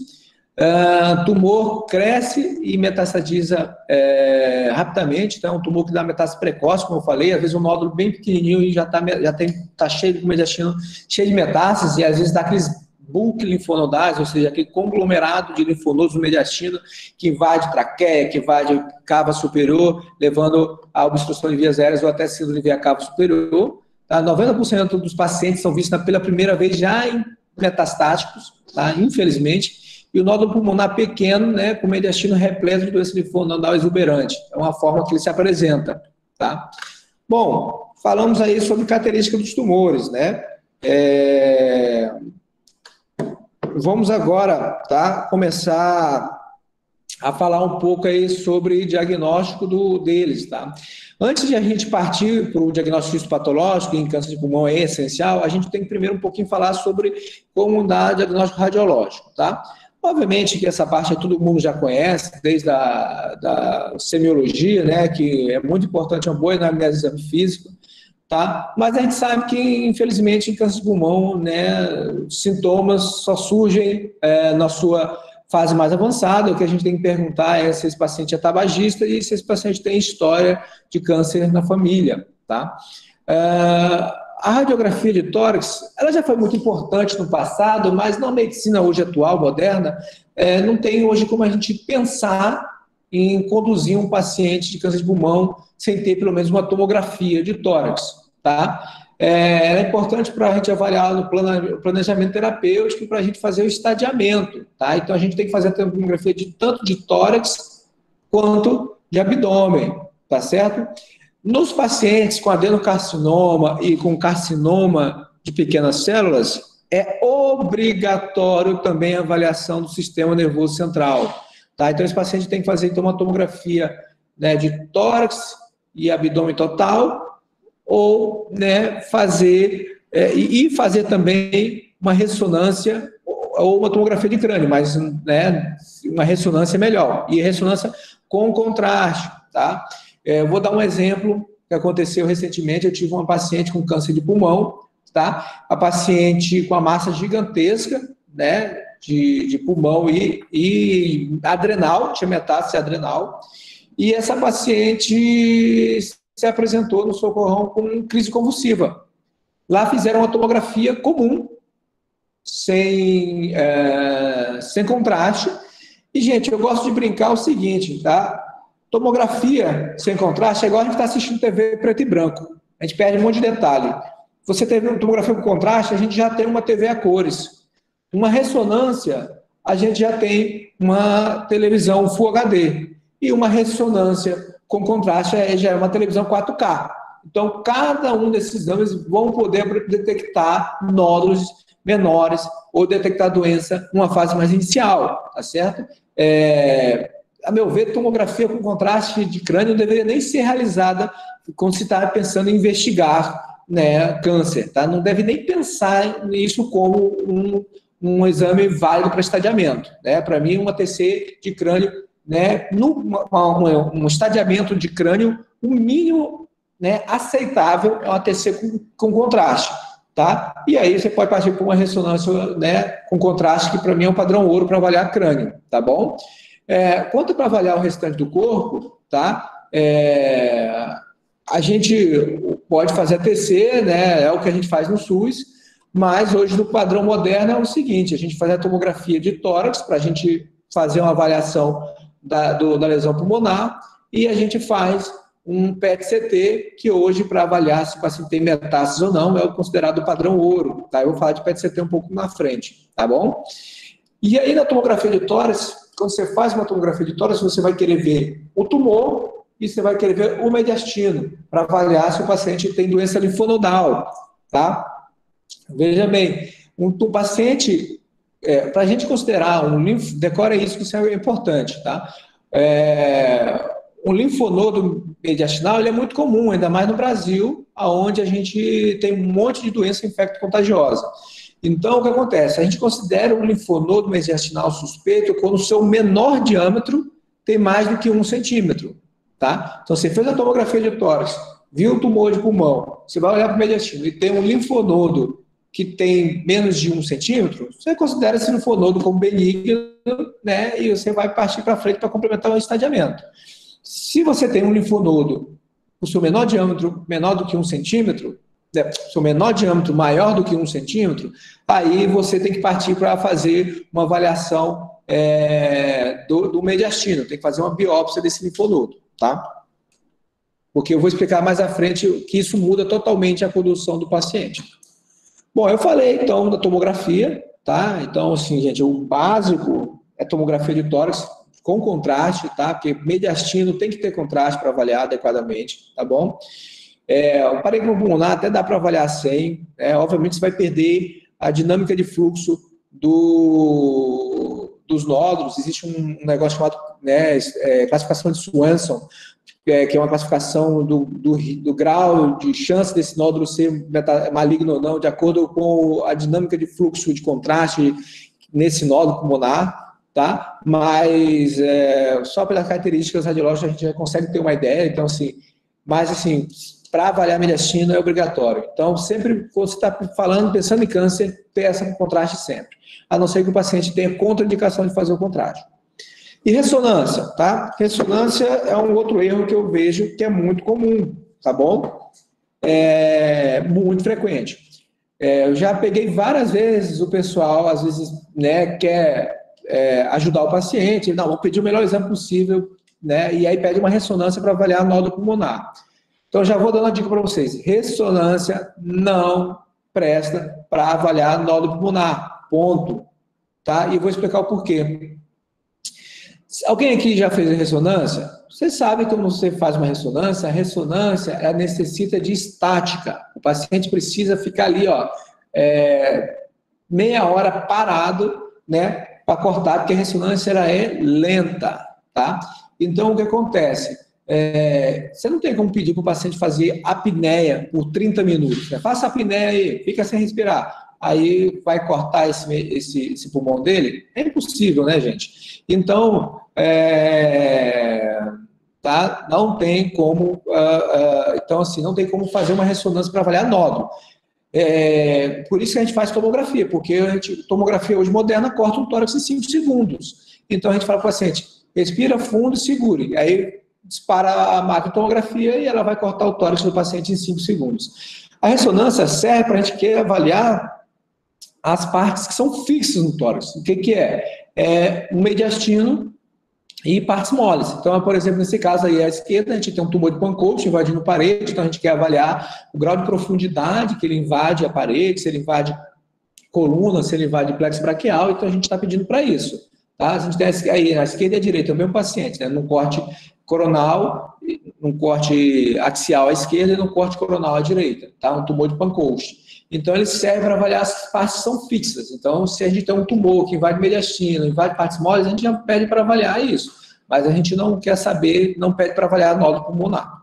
Uh, tumor cresce e metastatiza é, rapidamente, então é um tumor que dá metástase precoce, como eu falei, às vezes um nódulo bem pequenininho e já está já tá cheio de mediastino, cheio de metástases, e às vezes dá aqueles bulk linfonodais, ou seja, aquele conglomerado de linfonodos no mediastino que invade traqueia, que invade cava superior, levando a obstrução de vias aéreas ou até síndrome de via cava superior. Tá? noventa por cento dos pacientes são vistos pela primeira vez já em metastáticos, tá? Infelizmente. E o nódulo pulmonar pequeno, né, com mediastino repleto de doença linfonodal exuberante. É uma forma que ele se apresenta, tá? Bom, falamos aí sobre características dos tumores, né? É... Vamos agora, tá, começar a falar um pouco aí sobre diagnóstico do, deles, tá? Antes de a gente partir para o diagnóstico histopatológico, em câncer de pulmão é essencial, a gente tem que primeiro um pouquinho falar sobre como dar diagnóstico radiológico, tá? Obviamente que essa parte todo mundo já conhece, desde a da semiologia, né, que é muito importante, uma boa análise de exame físico, tá? Mas a gente sabe que, infelizmente, em câncer de pulmão, né, sintomas só surgem é, na sua fase mais avançada. O que a gente tem que perguntar é se esse paciente é tabagista e se esse paciente tem história de câncer na família, tá? É, a radiografia de tórax, ela já foi muito importante no passado, mas na medicina hoje atual, moderna, é, não tem hoje como a gente pensar em conduzir um paciente de câncer de pulmão sem ter pelo menos uma tomografia de tórax, tá? É, é importante para a gente avaliar no planejamento terapêutico e para a gente fazer o estadiamento, tá? Então a gente tem que fazer a tomografia de tanto de tórax quanto de abdômen, tá certo? Nos pacientes com adenocarcinoma e com carcinoma de pequenas células, é obrigatório também a avaliação do sistema nervoso central. Tá? Então, esse paciente tem que fazer então, uma tomografia, né, de tórax e abdômen total, ou, né, fazer, é, e fazer também uma ressonância ou uma tomografia de crânio, mas, né, uma ressonância melhor. E ressonância com contraste, tá? Eu vou dar um exemplo que aconteceu recentemente. Eu tive uma paciente com câncer de pulmão, tá? A paciente com a massa gigantesca, né, de, de pulmão e, e adrenal, tinha metástase adrenal, e essa paciente se apresentou no socorrão com crise convulsiva. Lá fizeram uma tomografia comum, sem, é, sem contraste. E, gente, eu gosto de brincar o seguinte, tá? Tomografia sem contraste é igual a gente está assistindo T V preto e branco. A gente perde um monte de detalhe. Você teve uma tomografia com contraste, a gente já tem uma T V a cores. Uma ressonância, a gente já tem uma televisão Full H D. E uma ressonância com contraste já é uma televisão quatro K. Então, cada um desses exames vão poder detectar nódulos menores ou detectar doença numa fase mais inicial, tá certo? É, a meu ver, tomografia com contraste de crânio não deveria nem ser realizada quando se está pensando em investigar, né, câncer, tá? Não deve nem pensar nisso como um, um exame válido para estadiamento, né? Para mim, uma T C de crânio, né, no, uma, uma, um estadiamento de crânio, o mínimo, né, aceitável é uma T C com, com contraste, tá? E aí você pode partir para uma ressonância, né, com contraste, que para mim é um padrão ouro para avaliar crânio, tá bom? É, quanto para avaliar o restante do corpo, tá? É, a gente pode fazer a T C, né, é o que a gente faz no SUS, mas hoje no padrão moderno é o seguinte, a gente faz a tomografia de tórax para a gente fazer uma avaliação da, do, da lesão pulmonar e a gente faz um P E T C T, que hoje, para avaliar se o paciente tem metástases ou não, é o considerado padrão ouro, tá? Eu vou falar de P E T C T um pouco na frente, tá bom? E aí, na tomografia de tórax, quando você faz uma tomografia de tórax, você vai querer ver o tumor e você vai querer ver o mediastino, para avaliar se o paciente tem doença linfonodal, tá? Veja bem, um, um paciente, é, para a gente considerar um linfo, decora isso, que isso é importante, tá? É, um linfonodo mediastinal, ele é muito comum, ainda mais no Brasil, onde a gente tem um monte de doença infecto-contagiosa. Então, o que acontece? A gente considera um linfonodo mediastinal suspeito quando o seu menor diâmetro tem mais do que um centímetro, tá? Então, você fez a tomografia de tórax, viu o tumor de pulmão, você vai olhar para o mediastino e tem um linfonodo que tem menos de um centímetro, você considera esse linfonodo como benigno, né? E você vai partir para frente para complementar o estadiamento. Se você tem um linfonodo com seu menor diâmetro menor do que um centímetro, né, seu menor diâmetro maior do que um centímetro, aí você tem que partir para fazer uma avaliação é, do, do mediastino, tem que fazer uma biópsia desse linfonodo, tá? Porque eu vou explicar mais à frente que isso muda totalmente a condução do paciente. Bom, eu falei então da tomografia, tá? Então, assim, gente, o básico é tomografia de tórax com contraste, tá? Porque mediastino tem que ter contraste para avaliar adequadamente, tá bom? É, o parênquima pulmonar até dá para avaliar sem, é, obviamente você vai perder a dinâmica de fluxo do, dos nódulos. Existe um negócio chamado, né, é, classificação de Swanson, é, que é uma classificação do, do, do grau de chance desse nódulo ser maligno ou não, de acordo com a dinâmica de fluxo de contraste nesse nódulo pulmonar, tá? Mas é, só pelas características radiológicas a gente já consegue ter uma ideia. Então, assim, mas assim, para avaliar mediastino é obrigatório. Então, sempre quando você está falando, pensando em câncer, peça com contraste sempre, a não ser que o paciente tenha contraindicação de fazer o contraste. E ressonância, tá? Ressonância é um outro erro que eu vejo que é muito comum, tá bom? É muito frequente. É, eu já peguei várias vezes o pessoal, às vezes, né, quer é, ajudar o paciente, não, vou pedir o melhor exame possível, né, e aí pede uma ressonância para avaliar nódulo pulmonar. Então, já vou dando uma dica para vocês. Ressonância não presta para avaliar nódulo pulmonar, ponto. Tá? E vou explicar o porquê. Alguém aqui já fez a ressonância? Você sabe que quando você faz uma ressonância, a ressonância ela necessita de estática. O paciente precisa ficar ali, ó, é, meia hora parado, né, para cortar, porque a ressonância ela é lenta, tá? Então, o que acontece? É, você não tem como pedir para o paciente fazer apneia por trinta minutos. Né? Faça apneia aí, fica sem respirar. Aí vai cortar esse, esse, esse pulmão dele? É impossível, né, gente? Então, é, tá? Não tem como, uh, uh, então, assim, não tem como fazer uma ressonância para avaliar nódulo. É, por isso que a gente faz tomografia, porque a gente, tomografia hoje moderna corta um tórax em cinco segundos. Então, a gente fala para o paciente, respira fundo e segure. Aí, dispara a máquina de tomografia e ela vai cortar o tórax do paciente em cinco segundos. A ressonância serve para a gente querer avaliar as partes que são fixas no tórax. O que, que é? É o mediastino e partes moles. Então, por exemplo, nesse caso aí à esquerda, a gente tem um tumor de Pancoast invadindo a parede, então a gente quer avaliar o grau de profundidade que ele invade a parede, se ele invade coluna, se ele invade plexo braquial, então a gente está pedindo para isso. Tá? A gente tem aí a esquerda e a direita, é o mesmo paciente, né? Num corte coronal, num corte axial à esquerda e num corte coronal à direita, tá? Um tumor de Pancoast. Então, ele serve para avaliar as partes que são fixas. Então, se a gente tem um tumor que invade mediastino, invade partes moles, a gente já pede para avaliar isso. Mas a gente não quer saber, não pede para avaliar nódulo pulmonar.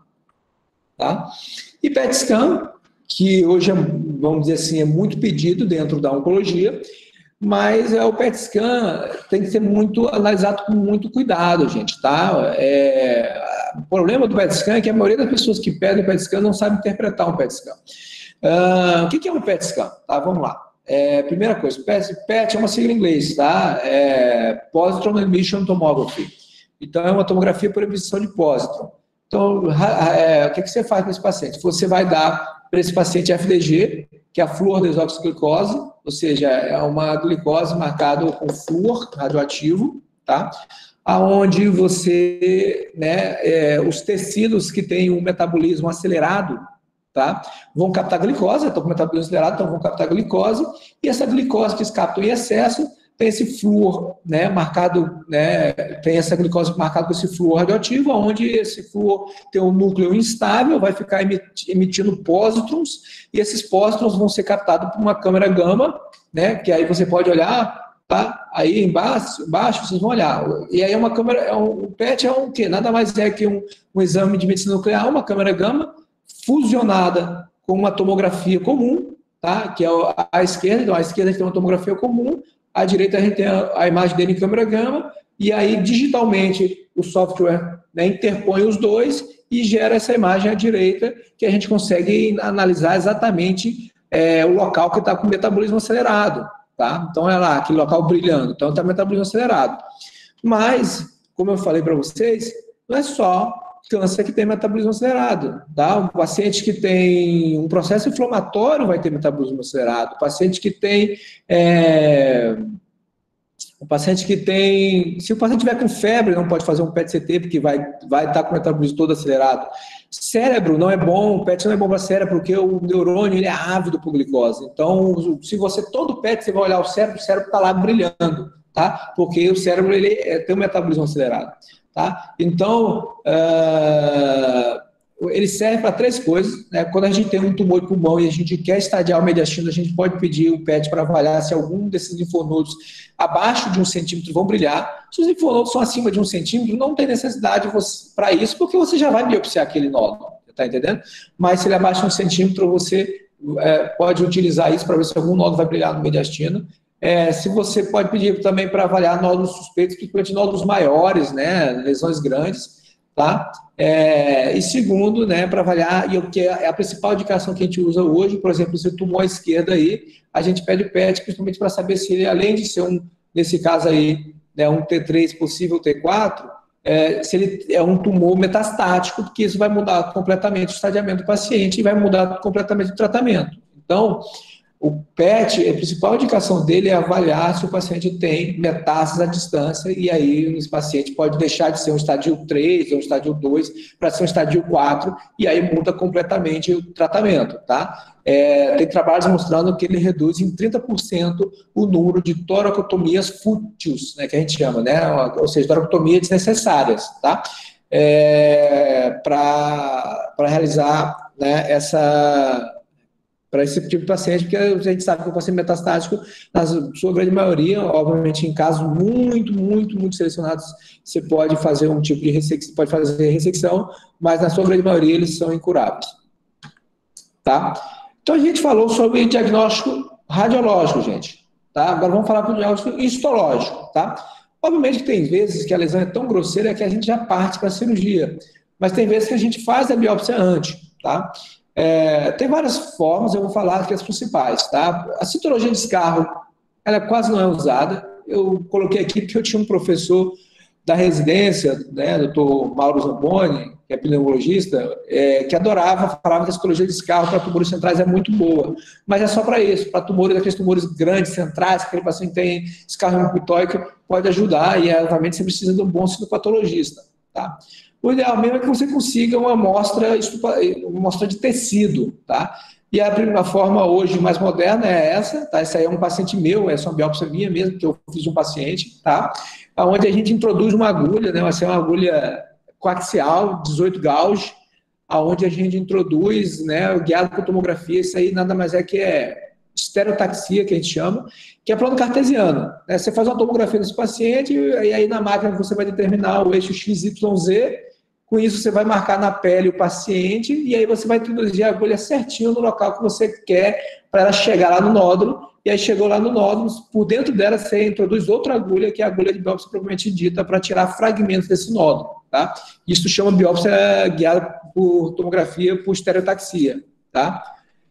Tá? E P E T scan, que hoje, é, vamos dizer assim, é muito pedido dentro da oncologia, mas é, o P E T scan tem que ser muito analisado com muito cuidado, gente, tá? É, o problema do P E T scan é que a maioria das pessoas que pedem o P E T scan não sabe interpretar um P E T scan. Uh, o que é um P E T scan? Tá, vamos lá. É, primeira coisa, P E T, P E T é uma sigla em inglês, tá? É Positron Emission Tomography. Então, é uma tomografia por emissão de pósitron. Então, é, o que, que você faz para esse paciente? Você vai dar para esse paciente F D G, que é a fluordesoxiglicose, ou seja, é uma glicose marcada com flúor radioativo, tá? Aonde você, né, é, os tecidos que têm um metabolismo acelerado, tá? Vão captar glicose, estão com metabolismo acelerado, então vão captar glicose, e essa glicose que eles captam em excesso tem esse flúor, né, marcado, né, tem essa glicose marcada com esse flúor radioativo, onde esse flúor tem um núcleo instável, vai ficar emitindo pósitrons, e esses pósitrons vão ser captados por uma câmera gama, né, que aí você pode olhar, tá? Aí embaixo, embaixo vocês vão olhar, e aí é uma câmera, é um, o P E T é um quê? Nada mais é que um, um exame de medicina nuclear, uma câmera gama, fusionada com uma tomografia comum, tá? Que é a esquerda, então a esquerda a gente tem uma tomografia comum, à direita a gente tem a, a imagem dele em câmera gama, e aí digitalmente o software, né, interpõe os dois e gera essa imagem à direita, que a gente consegue analisar exatamente é, o local que está com metabolismo acelerado, tá? Então é lá, aquele local brilhando, então está metabolismo acelerado. Mas, como eu falei para vocês, não é só câncer que tem metabolismo acelerado, tá? O paciente que tem um processo inflamatório vai ter metabolismo acelerado. O paciente que tem... É... O paciente que tem... Se o paciente tiver com febre, não pode fazer um P E T C T, porque vai, vai estar com o metabolismo todo acelerado. Cérebro não é bom, o P E T não é bom para cérebro, porque o neurônio ele é ávido por glicose. Então, se você, todo P E T, você vai olhar o cérebro, o cérebro está lá brilhando, tá? Porque o cérebro ele é, tem um metabolismo acelerado. Tá? Então, uh, ele serve para três coisas, né? Quando a gente tem um tumor de pulmão e a gente quer estadiar o mediastino, a gente pode pedir o P E T para avaliar se algum desses linfonodos abaixo de um centímetro vão brilhar. Se os linfonodos são acima de um centímetro, não tem necessidade para isso, porque você já vai biopsiar aquele nódulo, tá entendendo? Mas se ele é abaixo de um centímetro, você é, pode utilizar isso para ver se algum nódulo vai brilhar no mediastino. É, se você pode pedir também para avaliar nódulos suspeitos, principalmente nódulos maiores, né, lesões grandes, tá? É, e segundo, né, para avaliar, e o que é a principal indicação que a gente usa hoje, por exemplo, se o tumor à esquerda aí, a gente pede o P E T principalmente para saber se ele, além de ser um, nesse caso aí, né, um T três, possível T quatro, é, se ele é um tumor metastático, porque isso vai mudar completamente o estadiamento do paciente e vai mudar completamente o tratamento. Então, o P E T, a principal indicação dele é avaliar se o paciente tem metástases à distância, e aí esse paciente pode deixar de ser um estádio três ou um estádio dois para ser um estádio quatro, e aí muda completamente o tratamento, tá? É, tem trabalhos mostrando que ele reduz em trinta por cento o número de toracotomias fúteis, né, que a gente chama, né? Ou seja, toracotomias desnecessárias, tá? É, para realizar, né, essa... para esse tipo de paciente, porque a gente sabe que o paciente metastático, na sua grande maioria, obviamente em casos muito, muito, muito selecionados, você pode fazer um tipo de ressecção, pode fazer ressecção, mas na sua grande maioria eles são incuráveis. Tá? Então a gente falou sobre diagnóstico radiológico, gente. Tá? Agora vamos falar para o diagnóstico histológico. Tá? Obviamente que tem vezes que a lesão é tão grosseira que a gente já parte para a cirurgia, mas tem vezes que a gente faz a biópsia antes. Tá? É, tem várias formas, eu vou falar aqui as principais, tá? A citologia de escarro, ela quase não é usada. Eu coloquei aqui porque eu tinha um professor da residência, né, doutor Mauro Zamboni, que é pneumologista, é, que adorava, falava que a citologia de escarro para tumores centrais é muito boa, mas é só para isso, para tumores, aqueles tumores grandes, centrais, que aquele paciente tem escarro hemopitôico, pode ajudar, e obviamente você precisa de um bom citopatologista, tá? O ideal mesmo é que você consiga uma amostra, uma amostra de tecido, tá? E a primeira forma hoje mais moderna é essa, tá? Essa aí é um paciente meu, essa é uma biópsia minha mesmo, que eu fiz de um paciente, tá? Onde a gente introduz uma agulha, né? Vai ser uma agulha coaxial, dezoito gauge, aonde a gente introduz, né, guiado por tomografia, isso aí nada mais é que é estereotaxia, que a gente chama, que é plano cartesiano, né? Você faz uma tomografia desse paciente e aí na máquina você vai determinar o eixo X Y Z, com isso você vai marcar na pele o paciente e aí você vai introduzir a agulha certinho no local que você quer para ela chegar lá no nódulo, e aí chegou lá no nódulo, por dentro dela você introduz outra agulha, que é a agulha de biópsia propriamente dita, para tirar fragmentos desse nódulo, tá? Isso chama biópsia guiada por tomografia por estereotaxia, tá?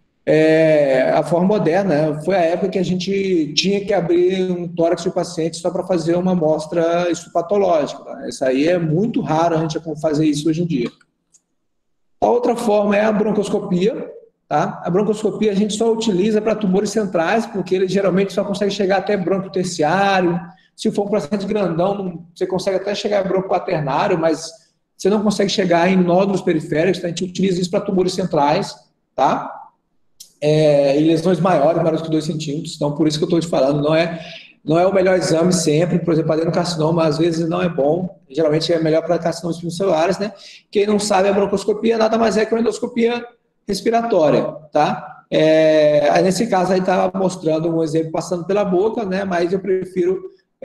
É, a forma moderna foi a época que a gente tinha que abrir um tórax do paciente só para fazer uma amostra histopatológica, tá? Isso aí é muito raro a gente fazer isso hoje em dia. A outra forma é a broncoscopia, tá? A broncoscopia a gente só utiliza para tumores centrais, porque ele geralmente só consegue chegar até bronco terciário. Se for um paciente grandão, você consegue até chegar a bronco quaternário, mas você não consegue chegar em nódulos periféricos, tá? A gente utiliza isso para tumores centrais, tá? É, e lesões maiores, maiores que dois centímetros, então por isso que eu estou te falando, não é, não é o melhor exame sempre, por exemplo, adenocarcinoma às vezes não é bom, geralmente é melhor para carcinomas espinocelulares, né? Quem não sabe, a broncoscopia nada mais é que uma endoscopia respiratória, tá? É, nesse caso aí estava mostrando um exemplo passando pela boca, né? Mas eu prefiro,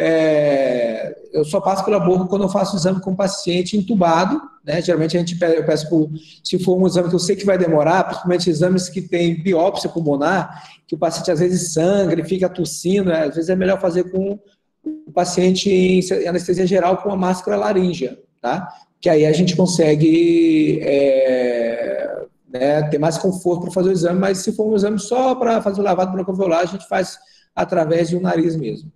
é, eu só passo pela boca quando eu faço o exame com o paciente entubado, né? Geralmente a gente pede, eu peço por, se for um exame que eu sei que vai demorar, principalmente exames que tem biópsia pulmonar, que o paciente às vezes sangra e fica tossindo, né? Às vezes é melhor fazer com o paciente em anestesia geral com uma máscara laríngea, tá? Que aí a gente consegue é, né, ter mais conforto para fazer o exame, mas se for um exame só para fazer o lavado broncoalveolar, a gente faz através de um nariz mesmo.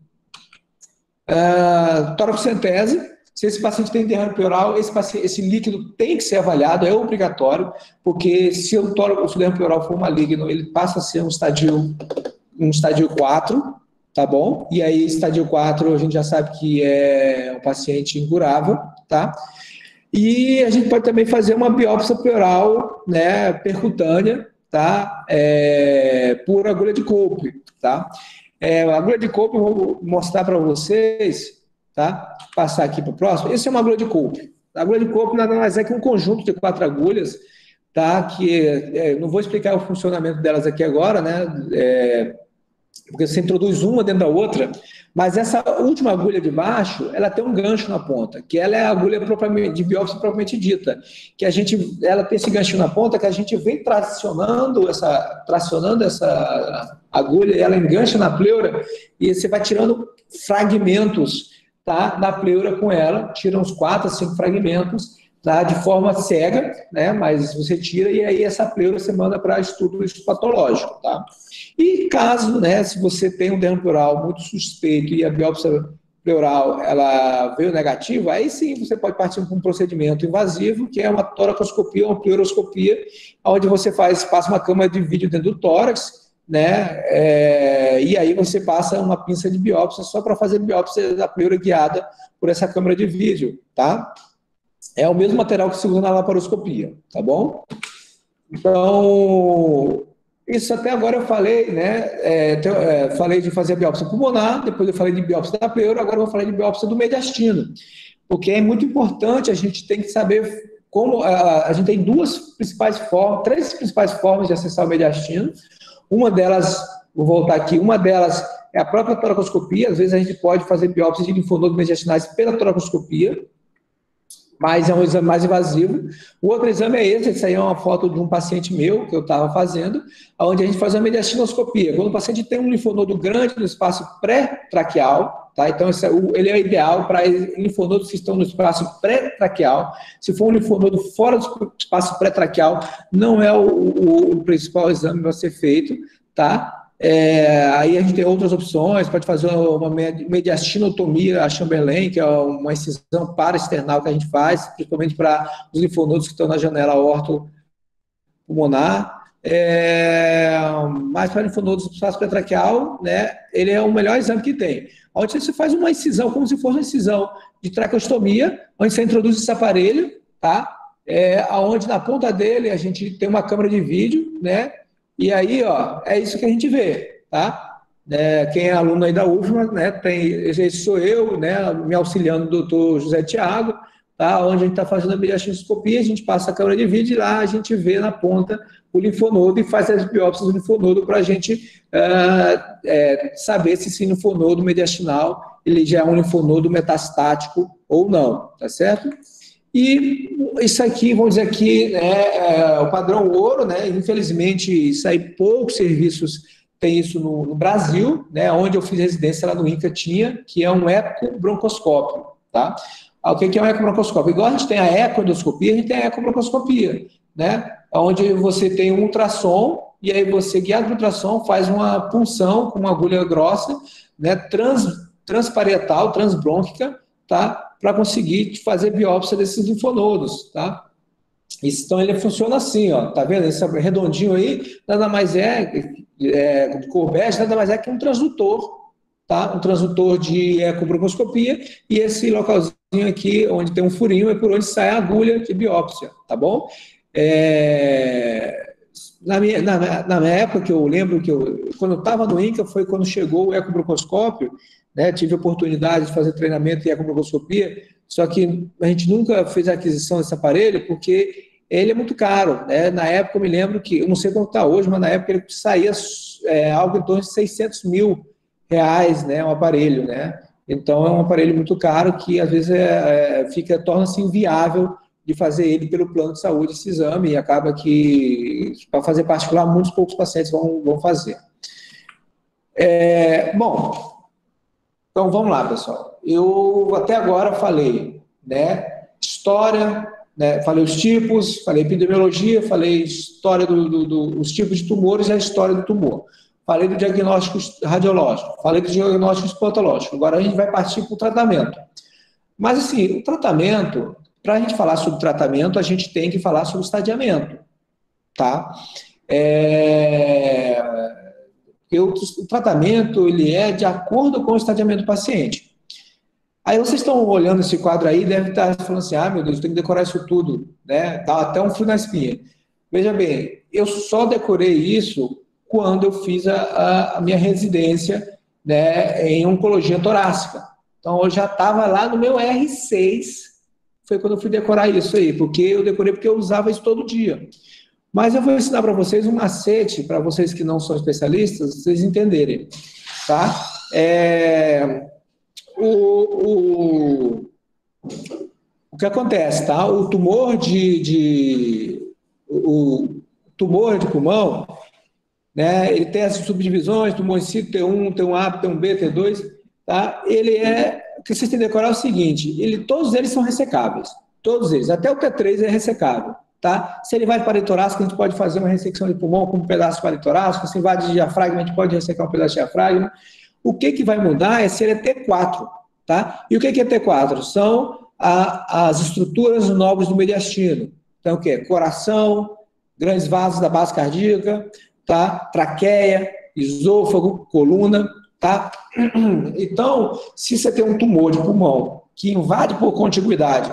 Uh, toracocentese, se esse paciente tem derrame pleural, esse, paciente, esse líquido tem que ser avaliado, é obrigatório, porque se o tórax, se o derrame pleural for maligno, ele passa a ser um estadio, um estadio quatro, tá bom? E aí, estadio quatro, a gente já sabe que é um paciente incurável, tá? E a gente pode também fazer uma biópsia pleural, né, percutânea, tá? É, por agulha de Kolbe, tá? É, a agulha de Kolbe eu vou mostrar para vocês, tá? Passar aqui para o próximo. Esse é uma agulha de Kolbe. A agulha de Kolbe nada mais é que um conjunto de quatro agulhas, tá? Que é, não vou explicar o funcionamento delas aqui agora, né? É, porque você introduz uma dentro da outra, mas essa última agulha de baixo, ela tem um gancho na ponta, que ela é a agulha de biópsia propriamente dita, que a gente, ela tem esse gancho na ponta que a gente vem tracionando essa, tracionando essa agulha, ela engancha na pleura e você vai tirando fragmentos, tá, da pleura com ela, tira uns quatro, cinco fragmentos, tá, de forma cega, né, mas você tira e aí essa pleura você manda para estudo patológico, tá? E caso, né, se você tem um derrame pleural muito suspeito e a biópsia pleural ela veio negativa, aí sim você pode partir para um procedimento invasivo, que é uma toracoscopia ou uma pleuroscopia, onde você faz, passa uma câmera de vídeo dentro do tórax, né, é, e aí você passa uma pinça de biópsia só para fazer biópsia da pleura guiada por essa câmera de vídeo, tá? É o mesmo material que se usa na laparoscopia, tá bom? Então, isso até agora eu falei, né? É, te, é, falei de fazer biópsia pulmonar, depois eu falei de biópsia da pleura, agora eu vou falar de biópsia do mediastino, porque é muito importante, a gente tem que saber como. A, a gente tem duas principais formas, três principais formas de acessar o mediastino. Uma delas, vou voltar aqui, uma delas é a própria toracoscopia, às vezes a gente pode fazer biópsia de linfonodos mediastinais pela toracoscopia, mas é um exame mais invasivo. O outro exame é esse, essa aí é uma foto de um paciente meu, que eu estava fazendo, onde a gente faz uma mediastinoscopia. Quando o paciente tem um linfonodo grande no espaço pré-traqueal, tá? Então esse é o, ele é ideal para linfonodos que estão no espaço pré-traqueal. Se for um linfonodo fora do espaço pré-traqueal, não é o, o, o principal exame a ser feito, tá? É, aí a gente tem outras opções, pode fazer uma mediastinotomia, a Chamberlain, que é uma incisão paraesternal que a gente faz, principalmente para os linfonodos que estão na janela aorto-pulmonar. É, mas para linfonodos do espaço petraqueal, né, ele é o melhor exame que tem. Onde você faz uma incisão, como se fosse uma incisão de traqueostomia, onde você introduz esse aparelho, tá? É, onde na ponta dele a gente tem uma câmera de vídeo, né? E aí, ó, é isso que a gente vê, tá? É, quem é aluno aí da U F M A, né, tem, esse sou eu, né, me auxiliando o doutor José Tiago, tá? Onde a gente está fazendo a biostenscopia, a gente passa a câmera de vídeo e lá a gente vê na ponta o linfonodo e faz as biópsias do linfonodo para a gente uh, é, saber se esse linfonodo mediastinal ele já é um linfonodo metastático ou não, tá certo? E isso aqui, vamos dizer aqui, né, é o padrão ouro, né? Infelizmente, isso aí, poucos serviços têm isso no, no Brasil, né? Onde eu fiz residência lá no INCA tinha, que é um ecobroncoscópio, tá? Ah, o que é um ecobroncoscópio? Igual a gente tem a ecoendoscopia, a gente tem a ecobroncoscopia, né? Onde você tem um ultrassom, e aí você, guiado pelo ultrassom, faz uma punção com uma agulha grossa, né? Trans, transparietal, transbrônquica, tá? Para conseguir fazer biópsia desses linfonodos, tá? Então, ele funciona assim, ó, tá vendo? Esse redondinho aí, nada mais é, é de cor bege, nada mais é que um transdutor, tá? Um transdutor de ecobroncoscopia, e esse localzinho aqui, onde tem um furinho, é por onde sai a agulha de biópsia, tá bom? É... Na, minha, na, na minha época, que eu lembro que eu, quando eu estava no INCA, foi quando chegou o ecobroncoscópio, né, tive a oportunidade de fazer treinamento em ecobroncoscopia, só que a gente nunca fez a aquisição desse aparelho, porque ele é muito caro, né? Na época eu me lembro que, eu não sei quanto está hoje, mas na época ele saía é, algo em torno de seiscentos mil reais, né, um aparelho, né? Então é um aparelho muito caro que às vezes é, é, fica, torna-se inviável de fazer ele pelo plano de saúde, esse exame, e acaba que, para fazer particular, muitos poucos pacientes vão, vão fazer. É, bom, então vamos lá, pessoal. Eu até agora falei, né, história, né, falei os tipos, falei epidemiologia, falei história dos do, do, do, tipos de tumores e a história do tumor. Falei do diagnóstico radiológico, falei do diagnóstico histopatológico. Agora a gente vai partir para o tratamento. Mas, assim, o tratamento, para a gente falar sobre tratamento, a gente tem que falar sobre estadiamento, tá? É... Eu, o tratamento, ele é de acordo com o estadiamento do paciente. Aí vocês estão olhando esse quadro aí, deve estar falando assim, ah, meu Deus, eu tenho que decorar isso tudo, né? Dá até um frio na espinha. Veja bem, eu só decorei isso quando eu fiz a, a minha residência, né, em oncologia torácica. Então, eu já estava lá no meu R seis, foi quando eu fui decorar isso aí, porque eu decorei porque eu usava isso todo dia. Mas eu vou ensinar para vocês um macete, para vocês que não são especialistas, vocês entenderem, tá? É, o, o, o que acontece, tá? O tumor de, de, o tumor de pulmão, né, ele tem essas subdivisões, tumor em si, T um, T um A, T um B, T dois, tá? Ele é, o que vocês têm que decorar é o seguinte, ele, todos eles são ressecáveis, todos eles, até o T três é ressecável. Tá? Se ele vai para o torácico, a gente pode fazer uma ressecção de pulmão com um pedaço para o torácico. Se invade de diafragma, a gente pode ressecar um pedaço de diafragma. O que, que vai mudar é se ele é T quatro. Tá? E o que, que é T quatro? São a, as estruturas nobres do mediastino. Então, o que? Coração, grandes vasos da base cardíaca, tá? Traqueia, esôfago, coluna. Tá? Então, se você tem um tumor de pulmão que invade por contiguidade,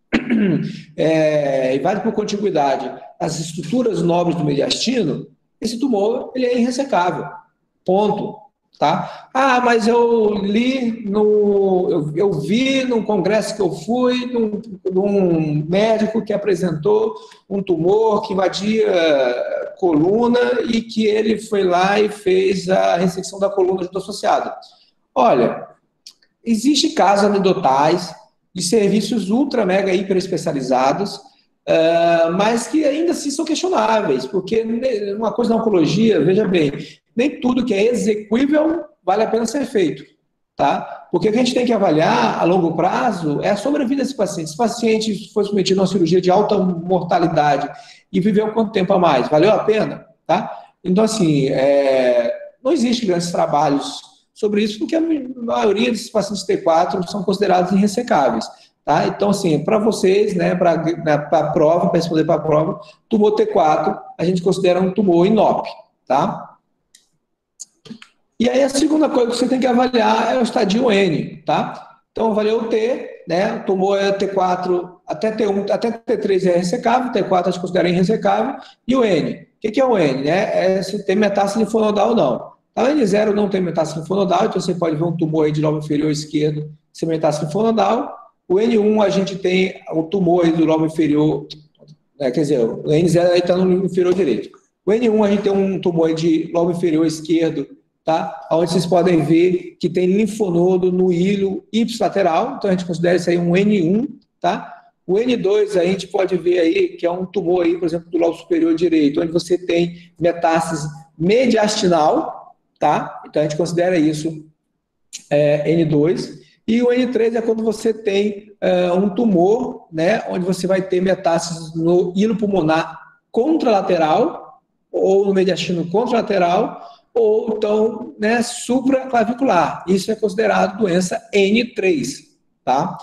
É, invade por contiguidade as estruturas nobres do mediastino, esse tumor ele é irressecável. Ponto. Tá? Ah, mas eu li, no, eu, eu vi num congresso que eu fui, num, num médico que apresentou um tumor que invadia coluna e que ele foi lá e fez a ressecção da coluna junto associada. Olha, existem casos anedotais de serviços ultra, mega, hiper especializados, uh, mas que ainda assim são questionáveis, porque uma coisa na oncologia, veja bem, nem tudo que é execuível vale a pena ser feito, tá? Porque o que a gente tem que avaliar a longo prazo é a sobrevida desse paciente. Se o paciente foi submetido a uma cirurgia de alta mortalidade e viveu quanto tempo a mais? Valeu a pena? Tá? Então, assim, é, não existe grandes trabalhos sobre isso, porque a maioria desses pacientes T quatro são considerados irressecáveis. Tá? Então, assim, para vocês, né, para a prova, para responder para a prova, tumor T quatro, a gente considera um tumor inópio, tá? E aí a segunda coisa que você tem que avaliar é o estadio N, tá? Então, avaliou o T, né, o tumor é T quatro, até T um, até T três é ressecável, T quatro a gente considera irressecável, e o N. O que é o N? Né? É se tem metástase linfonodal ou não. Então, o N zero não tem metástase linfonodal, então você pode ver um tumor aí de lobo inferior esquerdo sem metástase linfonodal. O N um, a gente tem o tumor aí do lobo inferior, né, quer dizer, o N zero está no lobo inferior direito. O N um, a gente tem um tumor aí de lobo inferior esquerdo, tá? Onde vocês podem ver que tem linfonodo no hilo ipsilateral, então a gente considera isso aí um N um, tá? O N dois, a gente pode ver aí que é um tumor aí, por exemplo, do lobo superior direito, onde você tem metástase mediastinal, tá? Então a gente considera isso é, N dois. E o N três é quando você tem uh, um tumor, né, onde você vai ter metástases no hilo pulmonar contralateral, ou no mediastino contralateral, ou então, né, supraclavicular. Isso é considerado doença N três, tá?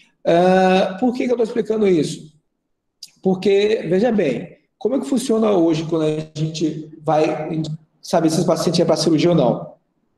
Uh, por que, que eu estou explicando isso? Porque, veja bem, como é que funciona hoje quando a gente vai saber se esse paciente é para cirurgia ou não?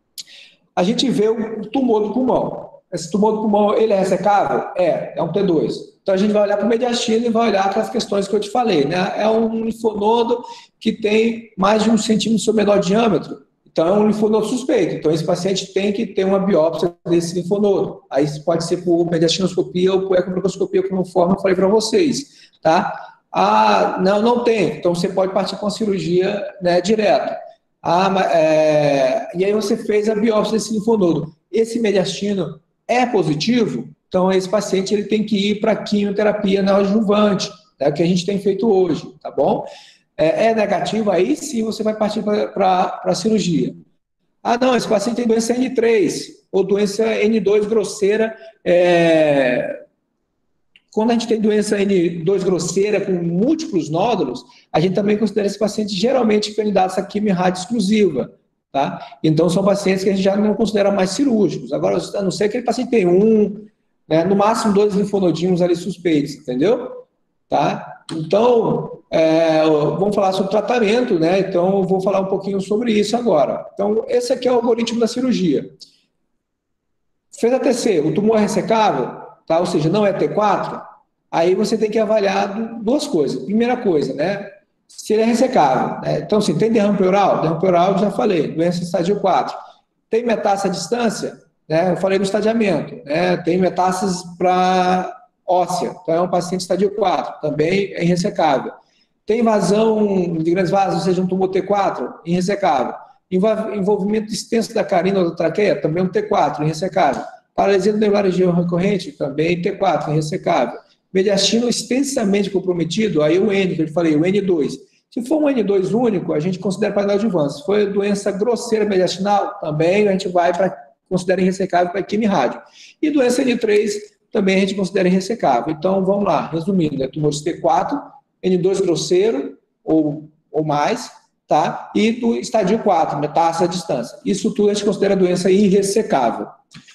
A gente vê o tumor do pulmão. Esse tumor do pulmão, ele é ressecável? É, é um T dois. Então, a gente vai olhar para o mediastino e vai olhar aquelas questões que eu te falei, né? É um linfonodo que tem mais de um centímetro sobre menor diâmetro. Então, é um linfonodo suspeito. Então, esse paciente tem que ter uma biópsia desse linfonodo. Aí, pode ser por mediastinoscopia ou por ecobroncoscopia, conforme eu falei para vocês, tá? Ah, não, não tem. Então, você pode partir com a cirurgia, né, direto. Ah, é... E aí, você fez a biópsia desse linfonodo. Esse mediastino é positivo, então esse paciente ele tem que ir para quimioterapia neoadjuvante, é o que a gente tem feito hoje, tá bom? É, é negativo, aí sim você vai partir para a cirurgia. Ah, não, esse paciente tem doença N três, ou doença N dois grosseira. É... Quando a gente tem doença N dois grosseira com múltiplos nódulos, a gente também considera esse paciente geralmente candidato a quimio-rádio exclusiva. Tá? Então, são pacientes que a gente já não considera mais cirúrgicos. Agora, a não ser que aquele paciente tem um, né, no máximo dois linfonodinhos ali suspeitos, entendeu? Tá? Então, é, vamos falar sobre tratamento, né? Então, eu vou falar um pouquinho sobre isso agora. Então, esse aqui é o algoritmo da cirurgia. Fez a T C, o tumor é ressecável, tá? Ou seja, não é T quatro, aí você tem que avaliar duas coisas. Primeira coisa, né? Se ele é ressecável. Né? Então, assim, tem derrame pleural? Derrame pleural, eu já falei, doença estágio quatro. Tem metástase à distância? Né? Eu falei do estadiamento. Né? Tem metástase para óssea, então é um paciente estágio quatro, também é irressecável. Tem invasão de grandes vasos, ou seja, um tumor T quatro, irressecável. Envolvimento extenso da carina ou da traqueia, também um T quatro, irressecável. Paralisia do neurologia recorrente, também T quatro, irressecável. Mediastino extensamente comprometido, aí o N, que eu te falei, o N dois. Se for um N dois único, a gente considera para neoadjuvância. Se for doença grosseira mediastinal, também a gente vai para, considera irressecável para quimio-rádio. E doença N três, também a gente considera irressecável. Então, vamos lá, resumindo, né? Tumores T quatro, N dois grosseiro ou, ou mais, tá? E do estadio quatro, metástase à distância. Isso tudo a gente considera doença irressecável.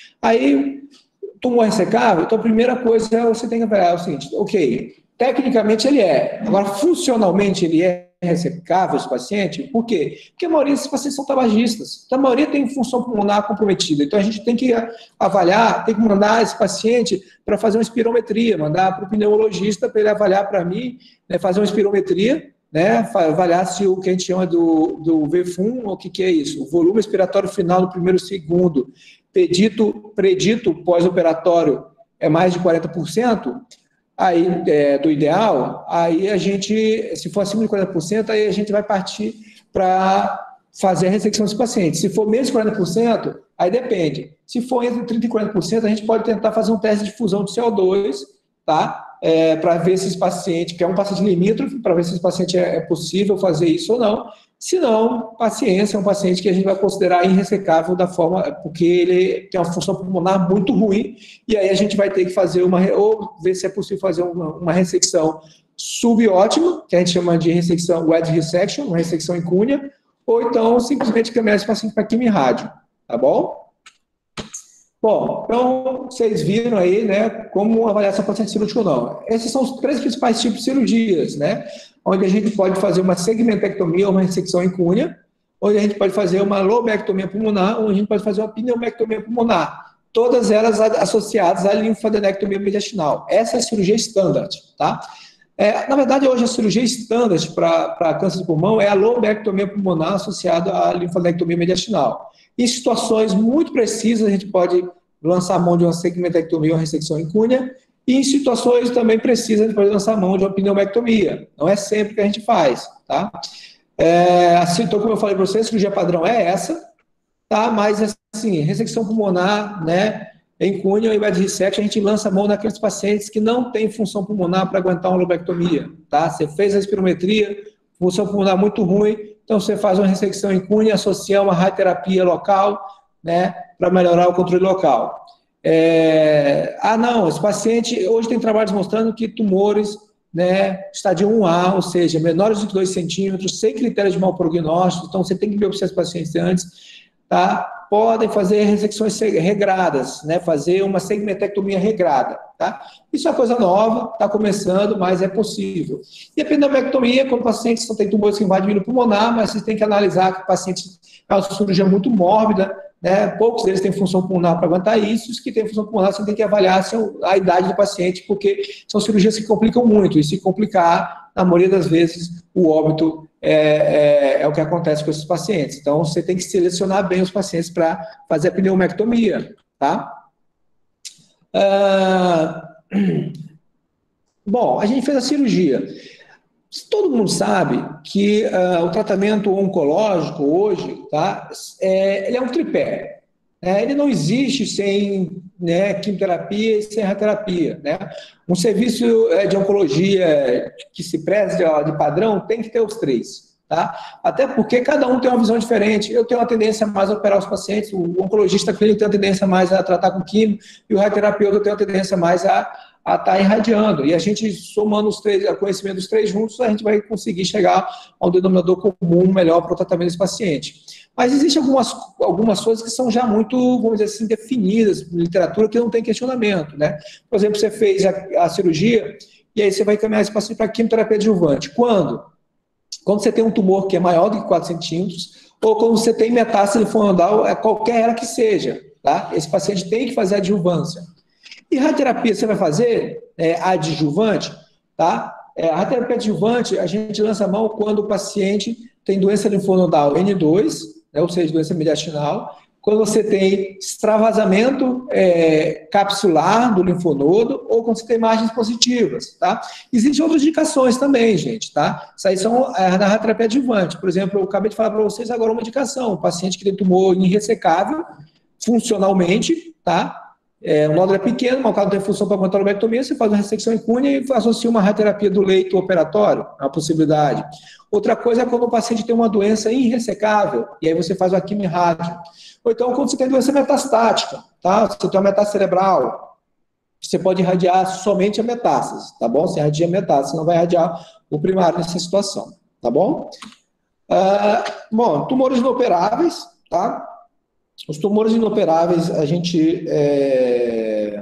Aí, tumor ressecável, então a primeira coisa é você tem que avaliar o seguinte, ok, tecnicamente ele é, agora funcionalmente ele é ressecável esse paciente, por quê? Porque a maioria desses pacientes são tabagistas, então a maioria tem função pulmonar comprometida, então a gente tem que avaliar, tem que mandar esse paciente para fazer uma espirometria, mandar para o pneumologista para ele avaliar para mim, né, fazer uma espirometria, né, avaliar se o que a gente chama do, do V F um, o que, que é isso, o volume expiratório final no primeiro segundo, predito, predito pós-operatório é mais de quarenta por cento, aí, é, do ideal, aí a gente, se for acima de quarenta por cento, aí a gente vai partir para fazer a ressecção desse paciente. Se for menos de quarenta por cento, aí depende. Se for entre trinta por cento e quarenta por cento, a gente pode tentar fazer um teste de fusão de C O dois, tá? É, para ver se esse paciente, que é um paciente limítrofe, para ver se esse paciente é, é possível fazer isso ou não. Se não, paciência, é um paciente que a gente vai considerar irressecável da forma, porque ele tem uma função pulmonar muito ruim, e aí a gente vai ter que fazer uma, ou ver se é possível fazer uma, uma ressecção subótima, que a gente chama de ressecção wedge resection, uma ressecção em cunha, ou então simplesmente caminhar esse paciente para quimio e rádio, tá bom? Bom, então vocês viram aí, né, como avaliar se a paciente cirúrgica ou não. Esses são os três principais tipos de cirurgias, né, onde a gente pode fazer uma segmentectomia ou uma ressecção em cunha, onde a gente pode fazer uma lobectomia pulmonar, ou a gente pode fazer uma pneumectomia pulmonar. Todas elas associadas à linfadenectomia mediastinal. Essa é a cirurgia standard, tá? É, na verdade, hoje a cirurgia standard para câncer de pulmão é a lobectomia pulmonar associada à linfadenectomia mediastinal. Em situações muito precisas, a gente pode lançar a mão de uma segmentectomia ou uma ressecção em cunha, e em situações também precisas, a gente pode lançar a mão de uma pneumectomia. Não é sempre que a gente faz, tá? É, assim, então, como eu falei para vocês, a cirurgia padrão é essa, tá? Mas, assim, ressecção pulmonar, né, em cunha e bed resection, a gente lança a mão naqueles pacientes que não têm função pulmonar para aguentar uma lobectomia, tá? Você fez a espirometria, função pulmonar muito ruim, então você faz uma ressecção em cunha, associa uma radioterapia local, né, para melhorar o controle local. É, ah, não, esse paciente, hoje tem trabalhos mostrando que tumores, né, estádio um A, ou seja, menores do que dois centímetros, sem critérios de mau prognóstico, então você tem que biopsiar esse paciente antes, tá? Podem fazer ressecções regradas, né? Fazer uma segmentectomia regrada, tá? Isso é uma coisa nova, está começando, mas é possível. E a pneumectomia, quando pacientes só tem tumores que invadem o pulmonar, mas você tem que analisar que o paciente é uma cirurgia muito mórbida, né? Poucos deles têm função pulmonar para aguentar isso, os que têm função pulmonar você tem que avaliar a idade do paciente, porque são cirurgias que complicam muito, e se complicar, na maioria das vezes, o óbito É, é, é o que acontece com esses pacientes. Então, você tem que selecionar bem os pacientes para fazer a pneumectomia, tá? Ah, bom, a gente fez a cirurgia. Todo mundo sabe que ah, o tratamento oncológico hoje, tá? É, ele é um tripé. É, ele não existe sem, né, quimioterapia e sem radioterapia, né? Um serviço de oncologia que se preze de padrão tem que ter os três, tá? Até porque cada um tem uma visão diferente. Eu tenho uma tendência mais a operar os pacientes, o oncologista clínico tem uma tendência mais a tratar com quimio, e o radioterapeuta tem uma tendência mais a a estar irradiando. E a gente, somando os três, o conhecimento dos três juntos, a gente vai conseguir chegar a um denominador comum melhor para o tratamento desse paciente. Mas existem algumas, algumas coisas que são já muito, vamos dizer assim, definidas na literatura, que não tem questionamento, né? Por exemplo, você fez a, a cirurgia e aí você vai encaminhar esse paciente para quimioterapia adjuvante. Quando? Quando você tem um tumor que é maior do que quatro centímetros, ou quando você tem metástase linfonodal, qualquer ela que seja, tá? Esse paciente tem que fazer adjuvância. E radioterapia você vai fazer é, adjuvante, tá? É, a radioterapia adjuvante, a gente lança a mão quando o paciente tem doença linfonodal N dois, né, ou seja, doença mediastinal, quando você tem extravasamento é, capsular do linfonodo ou quando você tem margens positivas, tá? Existem outras indicações também, gente, tá? Isso aí são é, na radioterapia adjuvante. Por exemplo, eu acabei de falar para vocês agora uma indicação, um paciente que tem tumor irressecável, funcionalmente, tá? É, o nódulo é pequeno, mas o caso não tem função para aguentar a lobectomia, você faz uma ressecção em cunha e associa uma radioterapia do leito operatório, é uma possibilidade. Outra coisa é quando o paciente tem uma doença irressecável, e aí você faz uma quimio-rádio. Ou então quando você tem doença metastática, tá? Você tem uma metástase cerebral, você pode irradiar somente a metástase, tá bom? Você irradia a metástase, você não vai irradiar o primário nessa situação, tá bom? Ah, bom, tumores inoperáveis, tá? Os tumores inoperáveis, a gente, é,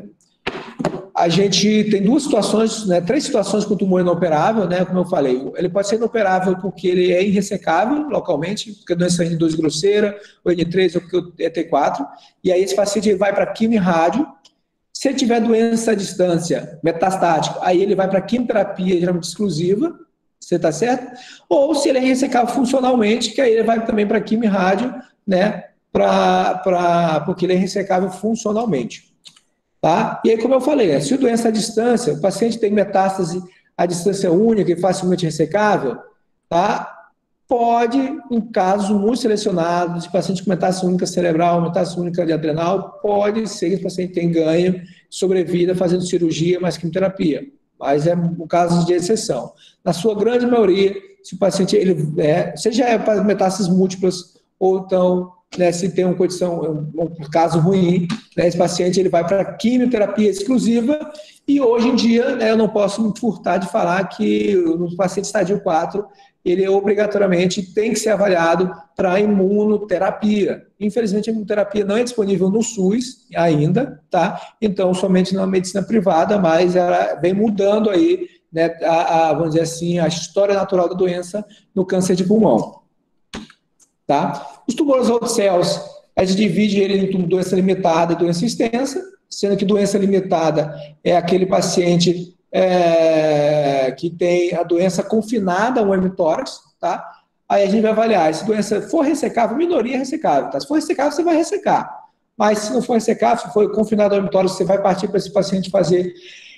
a gente tem duas situações, né, três situações com o tumor inoperável, né, como eu falei. Ele pode ser inoperável porque ele é irressecável localmente, porque a doença é N dois grosseira, ou N três, ou porque é T quatro, e aí esse paciente vai para quimio e rádio. Se ele tiver doença à distância, metastática, aí ele vai para quimioterapia, geralmente exclusiva, você está certo? Ou se ele é irressecável funcionalmente, que aí ele vai também para quimio e rádio, né, Pra, pra, porque ele é ressecável funcionalmente. Tá? E aí, como eu falei, se a doença à distância, o paciente tem metástase à distância única e facilmente ressecável, tá? Pode, em casos muito selecionados, de paciente com metástase única cerebral, metástase única de adrenal, pode ser que o paciente tenha ganho, sobrevida fazendo cirurgia, mais quimioterapia. Mas é um caso de exceção. Na sua grande maioria, se o paciente, ele é, seja é para metástases múltiplas, ou então né, se tem uma condição, um, um caso ruim, né, esse paciente ele vai para quimioterapia exclusiva, e hoje em dia, né, eu não posso me furtar de falar que no paciente estádio quatro, ele obrigatoriamente tem que ser avaliado para imunoterapia. Infelizmente, a imunoterapia não é disponível no SUS ainda, tá? Então, somente na medicina privada, mas ela vem mudando aí, né, a, a, vamos dizer assim, a história natural da doença no câncer de pulmão, tá? Os tumores hot cells, a gente divide ele em doença limitada e doença extensa, sendo que doença limitada é aquele paciente é, que tem a doença confinada a um hemitórax, tá? Aí a gente vai avaliar, se a doença for ressecável, minoria é ressecável, tá? Se for ressecável, você vai ressecar. Mas se não for ressecável, se for confinado ao hemitórax, você vai partir para esse paciente fazer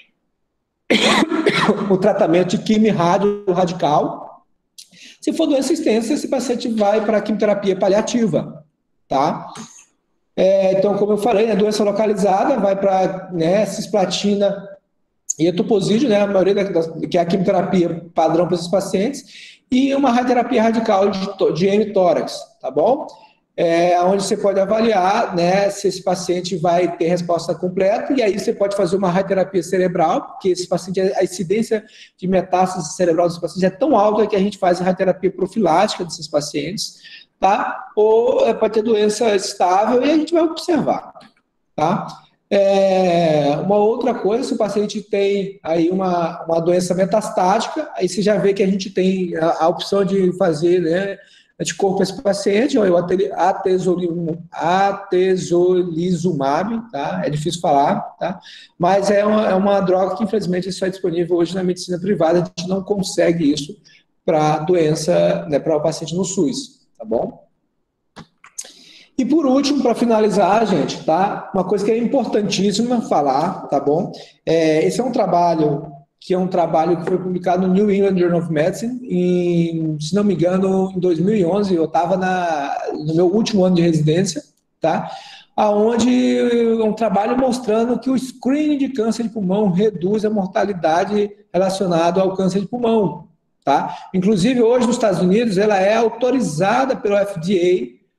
o tratamento de quimio rádio radical. Se for doença extensa, esse paciente vai para a quimioterapia paliativa, tá? É, então, como eu falei, a doença localizada vai para, né, cisplatina e etoposídeo, né, a maioria da, da, que é a quimioterapia padrão para esses pacientes, e uma radioterapia radical de, de hemitórax, tá bom? É, onde você pode avaliar, né, se esse paciente vai ter resposta completa, e aí você pode fazer uma radioterapia cerebral, porque esse paciente, a incidência de metástase cerebral desses pacientes é tão alta que a gente faz a radioterapia profilática desses pacientes, tá? Ou é, pode ter doença estável e a gente vai observar, tá? É, uma outra coisa, se o paciente tem aí uma, uma doença metastática, aí você já vê que a gente tem a, a opção de fazer, né, anticorpo para esse paciente, ou o atezolizumab, tá? É difícil falar, tá? Mas é uma, é uma droga que, infelizmente, só é disponível hoje na medicina privada, a gente não consegue isso para doença, né, para o paciente no SUS, tá bom? E por último, para finalizar, gente, tá? Uma coisa que é importantíssima falar, tá bom? É, esse é um trabalho que é um trabalho que foi publicado no New England Journal of Medicine, em, se não me engano, em dois mil e onze, eu estava no meu último ano de residência, tá? Aonde um trabalho mostrando que o screening de câncer de pulmão reduz a mortalidade relacionada ao câncer de pulmão, tá? Inclusive, hoje nos Estados Unidos, ela é autorizada pelo F D A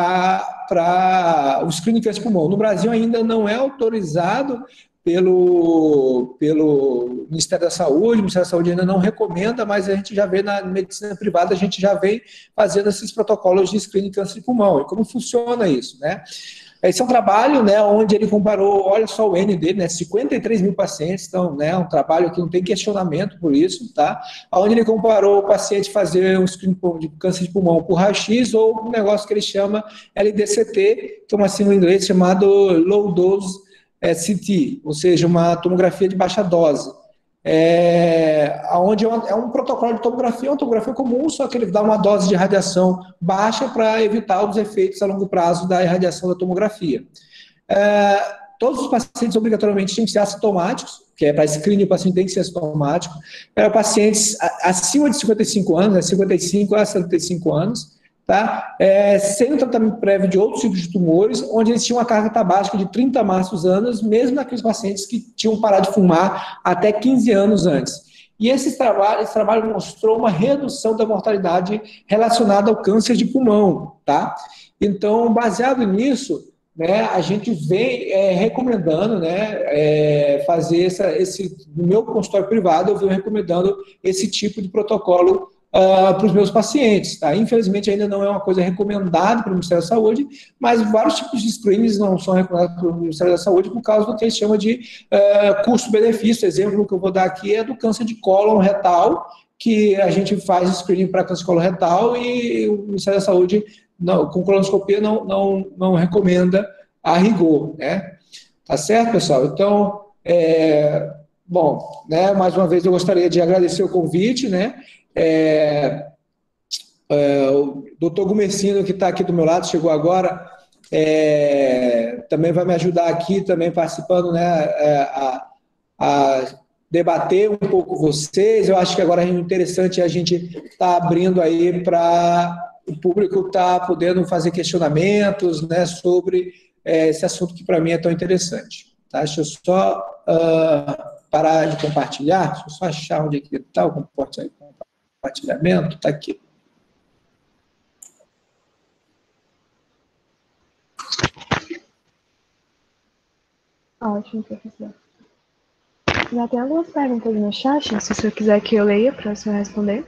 para o screening de câncer de pulmão. No Brasil ainda não é autorizado pelo, pelo Ministério da Saúde, o Ministério da Saúde ainda não recomenda, mas a gente já vê na medicina privada, a gente já vem fazendo esses protocolos de screening de câncer de pulmão. E como funciona isso, né? Esse é um trabalho, né, onde ele comparou, olha só o N dele, né, cinquenta e três mil pacientes, então, né, um trabalho que não tem questionamento por isso, tá? Onde ele comparou o paciente fazer um screening de câncer de pulmão por raio-x ou um negócio que ele chama L D C T, que é uma sigla em inglês chamado Low Dose C T, ou seja, uma tomografia de baixa dose. É, onde é, uma, é um protocolo de tomografia, uma tomografia comum, só que ele dá uma dose de radiação baixa para evitar os efeitos a longo prazo da irradiação da tomografia. É, todos os pacientes obrigatoriamente têm que ser assintomáticos, que é para screening o paciente tem que ser assintomático. É, pacientes acima de cinquenta e cinco anos, né, cinquenta e cinco a setenta e cinco anos, tá? É, sem o tratamento prévio de outros tipos de tumores, onde eles tinham uma carga tabágica de trinta massos anos, mesmo naqueles pacientes que tinham parado de fumar até quinze anos antes. E esse trabalho, esse trabalho mostrou uma redução da mortalidade relacionada ao câncer de pulmão, tá? Então, baseado nisso, né, a gente vem é, recomendando, né, é, fazer essa, esse, no meu consultório privado, eu venho recomendando esse tipo de protocolo Uh, para os meus pacientes, tá? Infelizmente ainda não é uma coisa recomendada pelo Ministério da Saúde, mas vários tipos de screenings não são recomendados pelo Ministério da Saúde por causa do que eles chamam de uh, custo-benefício. O exemplo que eu vou dar aqui é do câncer de cólon retal, que a gente faz screening para câncer de cólon retal e o Ministério da Saúde, não, com colonoscopia, não, não, não recomenda a rigor, né? Tá certo, pessoal? Então, é, bom, né, mais uma vez eu gostaria de agradecer o convite, né? É, é, o doutor Gumercino, que está aqui do meu lado, chegou agora, é, também vai me ajudar aqui, também participando, né, é, a, a debater um pouco com vocês. Eu acho que agora é interessante a gente estar tá abrindo aí para o público estar tá podendo fazer questionamentos, né, sobre é, esse assunto que para mim é tão interessante. Tá? Deixa eu só uh, parar de compartilhar, deixa eu só achar onde é que está o comportamento. Compartilhamento, está aqui. Ótimo, professor. Já tem algumas perguntas no chat, se o senhor quiser que eu leia para o senhor responder.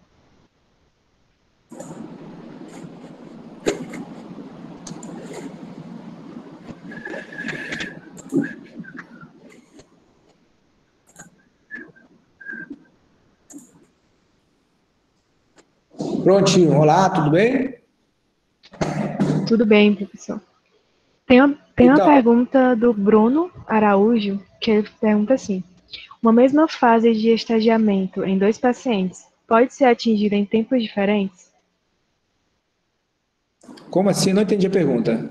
Prontinho. Olá, tudo bem? Tudo bem, professor. Tem uma, tem uma Então, pergunta do Bruno Araújo, que ele pergunta assim: uma mesma fase de estagiamento em dois pacientes pode ser atingida em tempos diferentes? como assim? Não entendi a pergunta.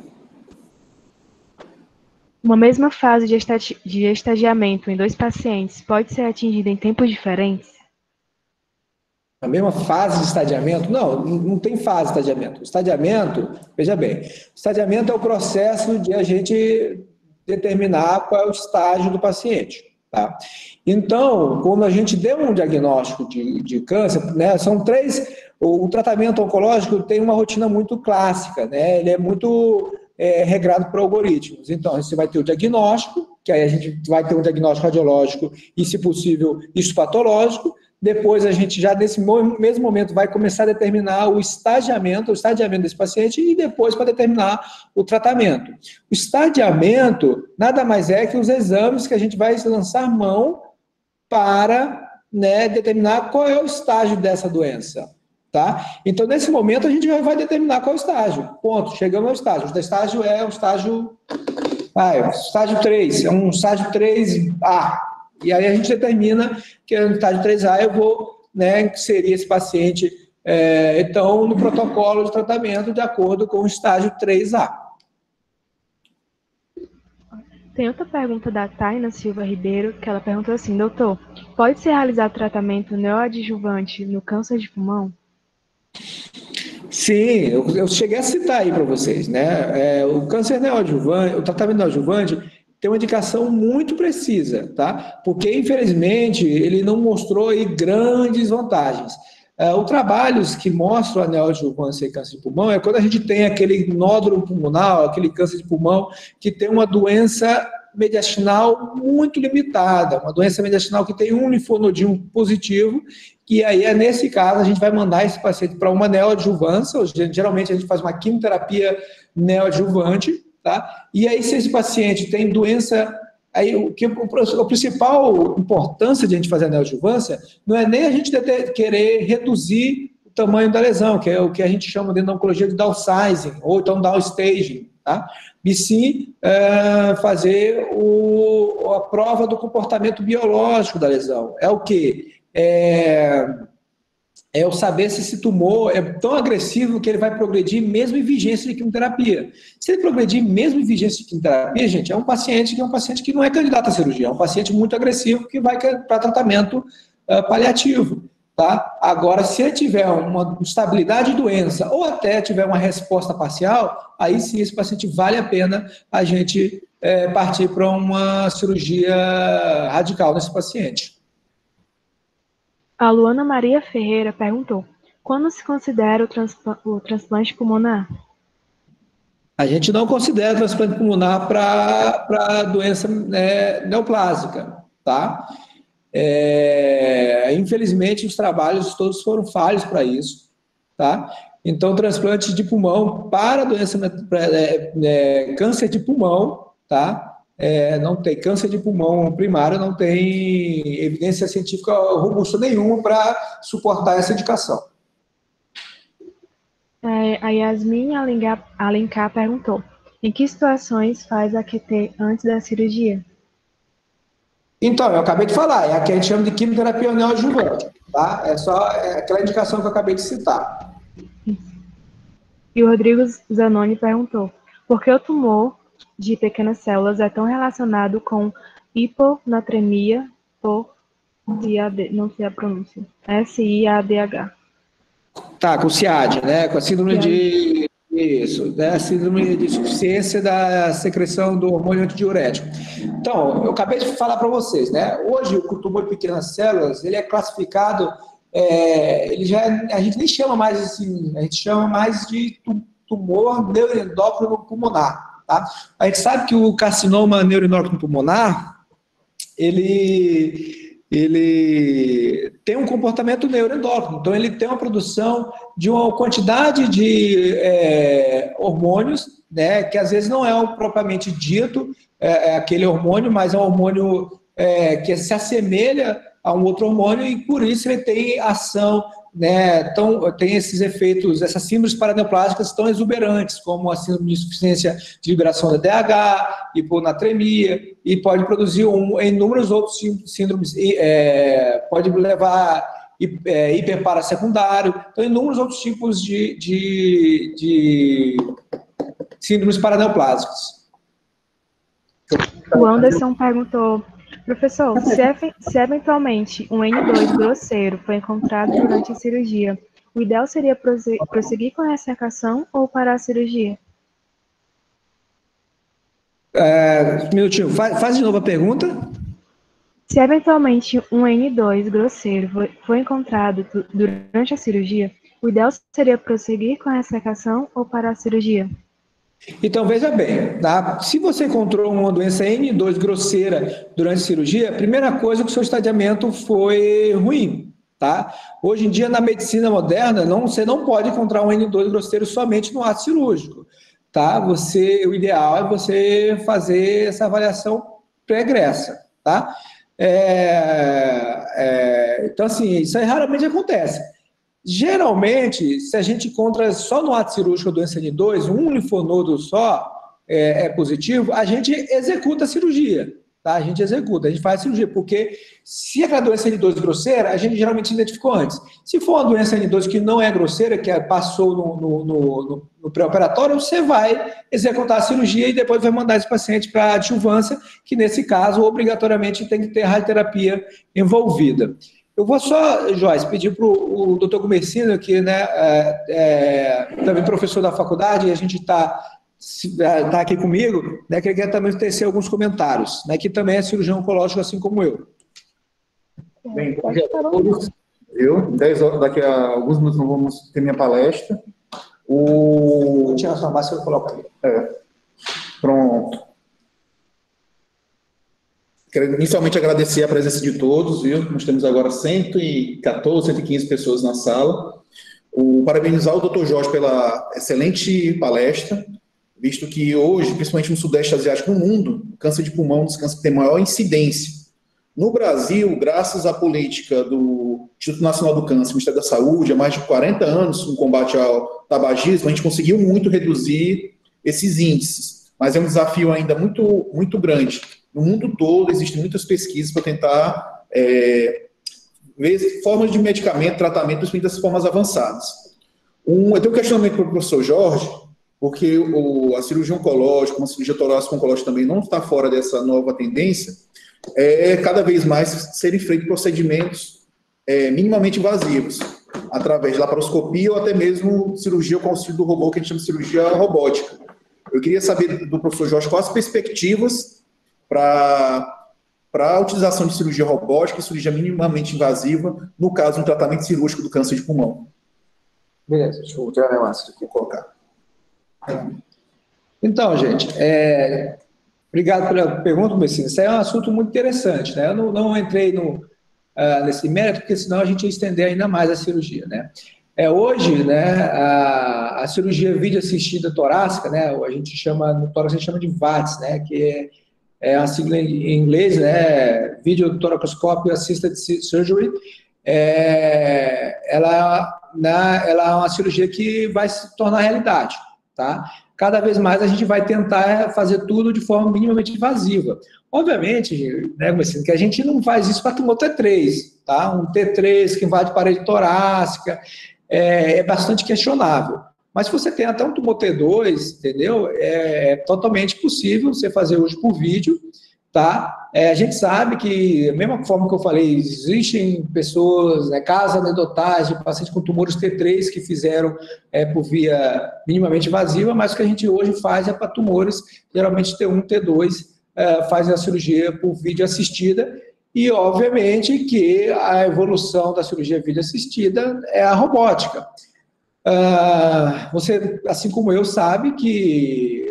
Uma mesma fase de, estagi de estagiamento em dois pacientes pode ser atingida em tempos diferentes? A mesma fase de estadiamento? Não, não tem fase de estadiamento. O estadiamento, veja bem, o estadiamento é o processo de a gente determinar qual é o estágio do paciente, tá? Então, quando a gente deu um diagnóstico de, de câncer, né, são três, o, o tratamento oncológico tem uma rotina muito clássica, né, ele é muito é, regrado por algoritmos. Então, você vai ter o diagnóstico, que aí a gente vai ter um diagnóstico radiológico e, se possível, histopatológico. Depois, a gente já nesse mesmo momento vai começar a determinar o estadiamento, o estadiamento desse paciente e depois para determinar o tratamento. O estadiamento nada mais é que os exames que a gente vai lançar mão para, né, determinar qual é o estágio dessa doença. Tá? Então, nesse momento, a gente vai determinar qual é o estágio. Ponto. Chegamos ao estágio. O estágio é o estágio, ah, é o estágio três, é um estágio três A. E aí a gente determina que no estágio três A eu vou, né, inserir esse paciente, é, então, no protocolo de tratamento de acordo com o estágio três A. Tem outra pergunta da Taina Silva Ribeiro, que ela perguntou assim: doutor, pode ser realizado tratamento neoadjuvante no câncer de pulmão? Sim, eu, eu cheguei a citar aí para vocês, né? É, o câncer neoadjuvante, o tratamento neoadjuvante tem uma indicação muito precisa, tá? Porque, infelizmente, ele não mostrou aí grandes vantagens. É, os trabalhos que mostram a neoadjuvância e câncer de pulmão é quando a gente tem aquele nódulo pulmonar, aquele câncer de pulmão, que tem uma doença mediastinal muito limitada, uma doença mediastinal que tem um linfonodinho positivo, e aí, é nesse caso, a gente vai mandar esse paciente para uma neoadjuvância, ou geralmente a gente faz uma quimioterapia neoadjuvante, tá? E aí, se esse paciente tem doença, aí o que a principal importância de a gente fazer a neoadjuvância não é nem a gente ter, querer reduzir o tamanho da lesão, que é o que a gente chama dentro da oncologia de downsizing, ou então downstaging, tá? E sim é, fazer o, a prova do comportamento biológico da lesão. É o quê? É, é o saber se esse tumor é tão agressivo que ele vai progredir mesmo em vigência de quimioterapia. Se ele progredir mesmo em vigência de quimioterapia, gente, é um paciente que é um paciente que não é candidato à cirurgia, é um paciente muito agressivo que vai para tratamento uh, paliativo. Tá? Agora, se ele tiver uma estabilidade de doença ou até tiver uma resposta parcial, aí sim esse paciente vale a pena a gente é, partir para uma cirurgia radical nesse paciente. A Luana Maria Ferreira perguntou: quando se considera o, transpla o transplante pulmonar? A gente não considera transplante pulmonar para doença, né, neoplásica, tá? É, infelizmente, os trabalhos todos foram falhos para isso, tá? Então, transplante de pulmão para doença, para, é, é, câncer de pulmão, tá? É, não tem câncer de pulmão primário, não tem evidência científica robusta nenhuma para suportar essa indicação. É, a Yasmin Alencar, Alencar perguntou: em que situações faz a Q T antes da cirurgia? Então, eu acabei de falar, é a que a gente chama de quimioterapia neoadjuvante, tá? É só é aquela indicação que eu acabei de citar. E o Rodrigo Zanoni perguntou: por que o tumor de pequenas células é tão relacionado com hiponatremia por S I A D, não sei a pronúncia, S I A D H? Tá, com o C I A D, né? Com a síndrome de... Isso, né? Síndrome de insuficiência da secreção do hormônio antidiurético. Então, eu acabei de falar para vocês, né? Hoje, o tumor de pequenas células, ele é classificado, é, ele já, a gente nem chama mais assim, a gente chama mais de tumor neuroendócrino pulmonar. tá? A gente sabe que o carcinoma neuroendócrino pulmonar, ele, ele tem um comportamento neuroendócrino, então ele tem uma produção de uma quantidade de é, hormônios, né, que às vezes não é o propriamente dito, é, é aquele hormônio, mas é um hormônio é, que se assemelha a um outro hormônio e por isso ele tem ação, né, tão, tem esses efeitos, essas síndromes paraneoplásticas tão exuberantes, como a síndrome de insuficiência de liberação da D H, hiponatremia, e pode produzir um, inúmeros outros síndromes, é, pode levar é, hiperparasecundário, então inúmeros outros tipos de, de, de síndromes paraneoplásicas. O Anderson perguntou: professor, se, se eventualmente um N dois grosseiro foi encontrado durante a cirurgia, o ideal seria prosseguir com a ressecação ou parar a cirurgia? É, um minutinho, faz, faz de novo a pergunta. Se eventualmente um N dois grosseiro foi, foi encontrado durante a cirurgia, o ideal seria prosseguir com a ressecação ou parar a cirurgia? Então, veja bem, tá? Se você encontrou uma doença N dois grosseira durante a cirurgia, a primeira coisa é que o seu estadiamento foi ruim, tá? Hoje em dia, na medicina moderna, não, você não pode encontrar um N dois grosseiro somente no ato cirúrgico, tá? Você, o ideal é você fazer essa avaliação pregressa, tá? É, é, então, assim, isso aí raramente acontece. Geralmente, se a gente encontra só no ato cirúrgico a doença N dois, um linfonodo só é, é positivo, a gente executa a cirurgia, tá? A gente executa, a gente faz a cirurgia, porque se é a doença N dois grosseira, a gente geralmente identificou antes. Se for uma doença N dois que não é grosseira, que passou no, no, no, no pré-operatório, você vai executar a cirurgia e depois vai mandar esse paciente para a adjuvância, que nesse caso, obrigatoriamente, tem que ter radioterapia envolvida. Eu vou só, Joyce, pedir para o doutor Comercino, que né, é, é, também professor da faculdade, e a gente está tá aqui comigo, né, que ele quer também tecer alguns comentários, né, que também é cirurgião oncológico, assim como eu. Bem, bom dia a todos. Eu, dez horas, daqui a alguns minutos nós vamos ter minha palestra. O... Vou tirar a sua máscara e colocar ali. É. Pronto. Quero inicialmente agradecer a presença de todos, viu? Nós temos agora cento e quatorze, cento e quinze pessoas na sala. O, parabenizar o doutor Jorge pela excelente palestra, visto que hoje, principalmente no Sudeste Asiático, no mundo, o câncer de pulmão é um dos cânceres que tem maior incidência. No Brasil, graças à política do Instituto Nacional do Câncer, Ministério da Saúde, há mais de quarenta anos, no combate ao tabagismo, a gente conseguiu muito reduzir esses índices, mas é um desafio ainda muito, muito grande. No mundo todo, existem muitas pesquisas para tentar é, ver formas de medicamento, tratamento, principalmente das formas avançadas. Um, eu tenho um questionamento para o professor Jorge, porque o, a cirurgia oncológica, a cirurgia torácica oncológica também não está fora dessa nova tendência, é cada vez mais serem feitos procedimentos é, minimamente invasivos, através de laparoscopia ou até mesmo cirurgia com auxílio do robô, que a gente chama de cirurgia robótica. Eu queria saber do professor Jorge quais as perspectivas para a utilização de cirurgia robótica e cirurgia minimamente invasiva, no caso, um tratamento cirúrgico do câncer de pulmão. Beleza, deixa eu tirar minha máscara aqui e colocar. Então, gente, é, obrigado pela pergunta, Messina. Isso aí é um assunto muito interessante, né? Eu não, não entrei no, uh, nesse mérito, porque senão a gente ia estender ainda mais a cirurgia, né? É, hoje, né, a, a cirurgia vídeo-assistida torácica, né, a gente chama, no tórax a gente chama de V A T S, né, que é é a sigla em inglês, né, Video Thoracoscopic Assisted Surgery, é, ela, na, ela é uma cirurgia que vai se tornar realidade, tá? Cada vez mais a gente vai tentar fazer tudo de forma minimamente invasiva. Obviamente, né, Marcelo, que a gente não faz isso para tumor T três, tá? Um T três que invade parede torácica é, é bastante questionável. Mas se você tem até um tumor T dois, entendeu? É, é totalmente possível você fazer hoje por vídeo, tá? É, a gente sabe que, da mesma forma que eu falei, existem pessoas, né, casos anedotais de pacientes com tumores T três que fizeram é, por via minimamente invasiva, mas o que a gente hoje faz é para tumores, geralmente T um, T dois, é, faz a cirurgia por vídeo assistida, e obviamente que a evolução da cirurgia vídeo assistida é a robótica. Uh, você, assim como eu, sabe que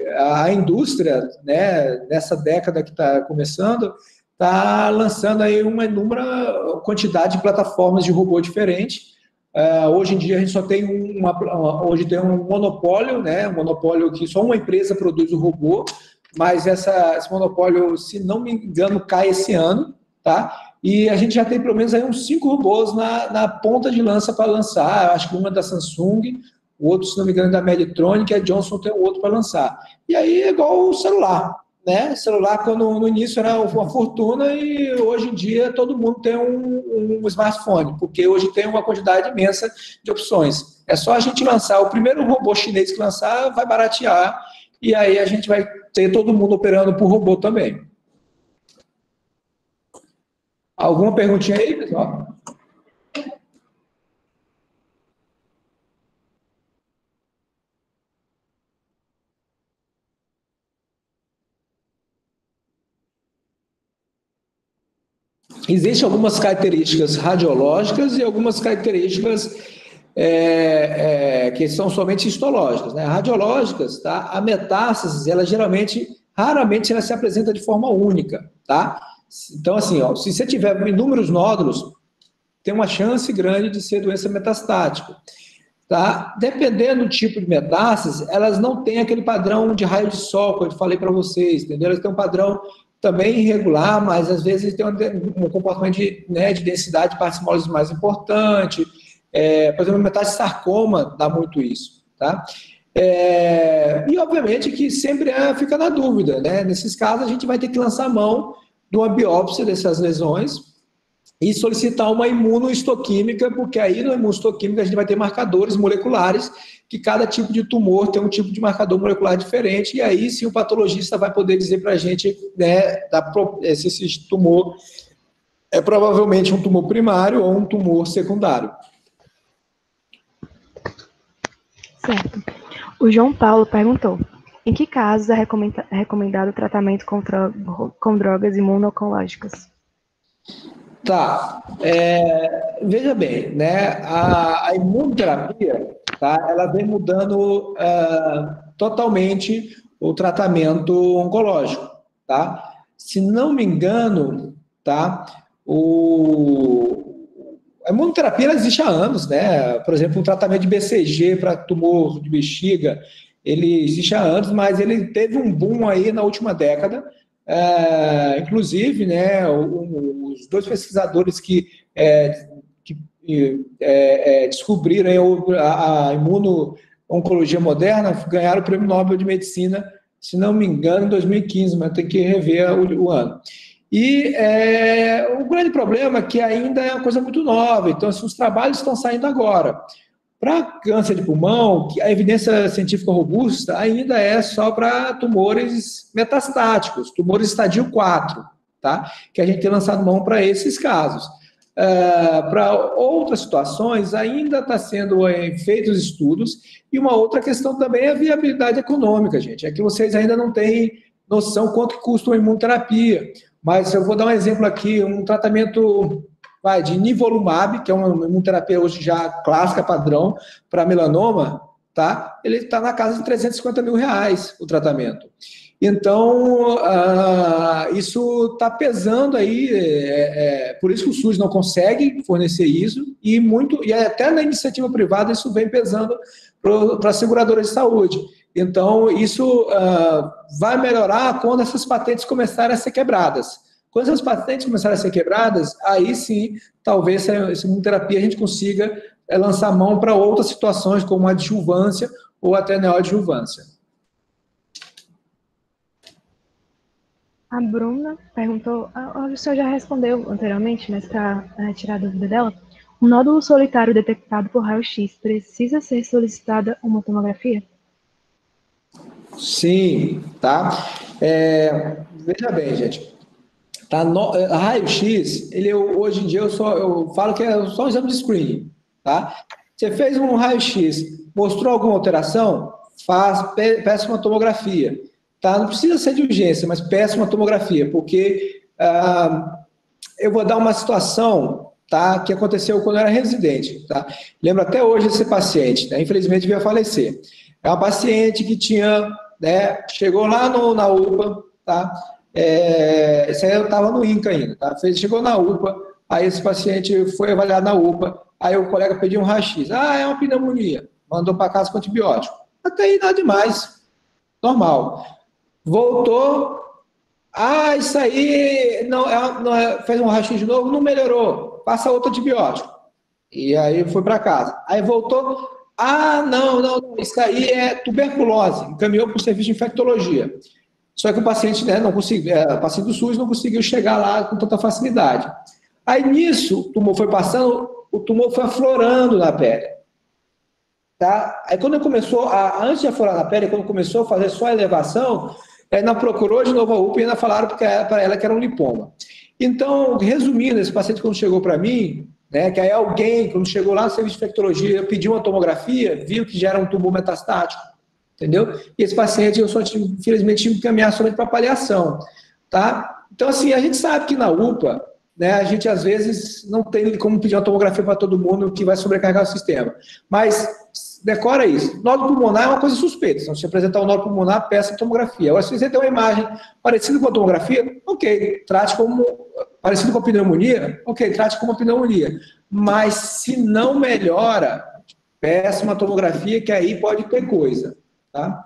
a indústria, né, nessa década que está começando, está lançando aí uma inúmera quantidade de plataformas de robô diferentes. Uh, hoje em dia a gente só tem uma, hoje tem um monopólio, né, um monopólio que só uma empresa produz o robô, mas essa, esse monopólio, se não me engano, cai esse ano, tá? E a gente já tem pelo menos aí uns cinco robôs na, na ponta de lança para lançar. Eu acho que uma é da Samsung, o outro, se não me engano, é da Medtronic, a Johnson tem o outro para lançar. E aí é igual o celular, né? Celular, quando no início era uma fortuna, e hoje em dia todo mundo tem um, um smartphone, porque hoje tem uma quantidade imensa de opções. É só a gente lançar, o primeiro robô chinês que lançar vai baratear, e aí a gente vai ter todo mundo operando por robô também. Alguma perguntinha aí, pessoal? Existem algumas características radiológicas e algumas características é, é, que são somente histológicas, né? Radiológicas, tá? A metástase, ela geralmente, raramente, ela se apresenta de forma única, tá? Então, assim, ó, se você tiver inúmeros nódulos, tem uma chance grande de ser doença metastática, tá? Dependendo do tipo de metástase, elas não têm aquele padrão de raio de sol que eu falei para vocês, entendeu? Elas têm um padrão também irregular, mas às vezes tem um, um comportamento de, né, de densidade de partes moles mais importante. É, por exemplo, metástase sarcoma dá muito isso, tá? É, e obviamente que sempre é, fica na dúvida, né? Nesses casos a gente vai ter que lançar mão de uma biópsia dessas lesões e solicitar uma imunohistoquímica, porque aí na imunohistoquímica a gente vai ter marcadores moleculares, que cada tipo de tumor tem um tipo de marcador molecular diferente, e aí sim o patologista vai poder dizer para a gente, né, da, se esse tumor é provavelmente um tumor primário ou um tumor secundário. Certo. O João Paulo perguntou: em que casos é recomendado o tratamento contra, com drogas imuno-oncológicas? Tá. É, veja bem, né? A, a imunoterapia, tá? Ela vem mudando uh, totalmente o tratamento oncológico, tá? Se não me engano, tá? O A imunoterapia ela existe há anos, né? Por exemplo, o tratamento de B C G para tumor de bexiga, ele existe há anos, mas ele teve um boom aí na última década. É, inclusive, né, os dois pesquisadores que, é, que é, é, descobriram a, a imuno-oncologia moderna ganharam o Prêmio Nobel de Medicina, se não me engano, em dois mil e quinze, mas tem que rever o, o ano. E é, o grande problema é que ainda é uma coisa muito nova, então assim, os trabalhos estão saindo agora. Para câncer de pulmão, a evidência científica robusta ainda é só para tumores metastáticos, tumores estadio quatro, tá? Que a gente tem lançado mão para esses casos. Uh, para outras situações, ainda está sendo é, feitos estudos, e uma outra questão também é a viabilidade econômica, gente. É que vocês ainda não têm noção quanto custa uma imunoterapia. Mas eu vou dar um exemplo aqui, um tratamento vai, de nivolumab, que é uma imunoterapia hoje já clássica, padrão, para melanoma, tá? Ele está na casa de trezentos e cinquenta mil reais o tratamento. Então, uh, isso está pesando aí, é, é, por isso que o SUS não consegue fornecer isso, e, muito, e até na iniciativa privada isso vem pesando para a seguradora de saúde. Então, isso uh, vai melhorar quando essas patentes começarem a ser quebradas. Quando essas patentes começarem a ser quebradas, aí sim, talvez essa imunoterapia a gente consiga é, lançar mão para outras situações, como adjuvância ou até neoadjuvância. A Bruna perguntou, o senhor já respondeu anteriormente, mas para tirar a dúvida dela, um nódulo solitário detectado por raio-x precisa ser solicitada uma tomografia? Sim, tá? É, veja bem, gente. Tá, no, a raio-x, ele hoje em dia eu, só, eu falo que é só um exame de screening, tá? Você fez um raio-x, mostrou alguma alteração? Faz, peça uma tomografia, tá? Não precisa ser de urgência, mas peça uma tomografia, porque ah, eu vou dar uma situação, tá, que aconteceu quando eu era residente, tá? Lembro até hoje esse paciente, né? Infelizmente veio a falecer. É uma paciente que tinha né? Chegou lá no, na U P A, tá? É, esse aí eu estava no INCA ainda, tá? Chegou na U P A, aí esse paciente foi avaliado na U P A, aí o colega pediu um raio-x. Ah, é uma pneumonia. Mandou para casa com antibiótico. Até aí nada demais. Normal. Voltou. Ah, isso aí não, é, não é, fez um raio-x de novo, não melhorou. Passa outro antibiótico. E aí foi para casa. Aí voltou. Ah, não, não, não, isso aí é tuberculose. Encaminhou para o serviço de infectologia. Só que o paciente, né, não conseguiu, é, o paciente do SUS não conseguiu chegar lá com tanta facilidade. Aí nisso, o tumor foi passando, o tumor foi aflorando na pele. Tá? Aí quando começou, a, antes de aflorar na pele, quando começou a fazer só a elevação, ela procurou de novo a U P A e ainda falaram para ela que era um lipoma. Então, resumindo, esse paciente quando chegou para mim, né, que aí alguém, quando chegou lá no serviço de infectologia, pediu uma tomografia, viu que já era um tumor metastático, entendeu? E esse paciente eu só tive, infelizmente, tive que encaminhar somente para avaliação, tá? Então, assim, a gente sabe que na U P A, né, a gente às vezes não tem como pedir uma tomografia para todo mundo que vai sobrecarregar o sistema. Mas decora isso. Nódulo pulmonar é uma coisa suspeita. Se você apresentar um nódulo pulmonar, peça tomografia. Agora, se você tem uma imagem parecida com a tomografia, ok, trate como parecido com a pneumonia, ok, trate como uma pneumonia. Mas se não melhora, peça uma tomografia que aí pode ter coisa, tá?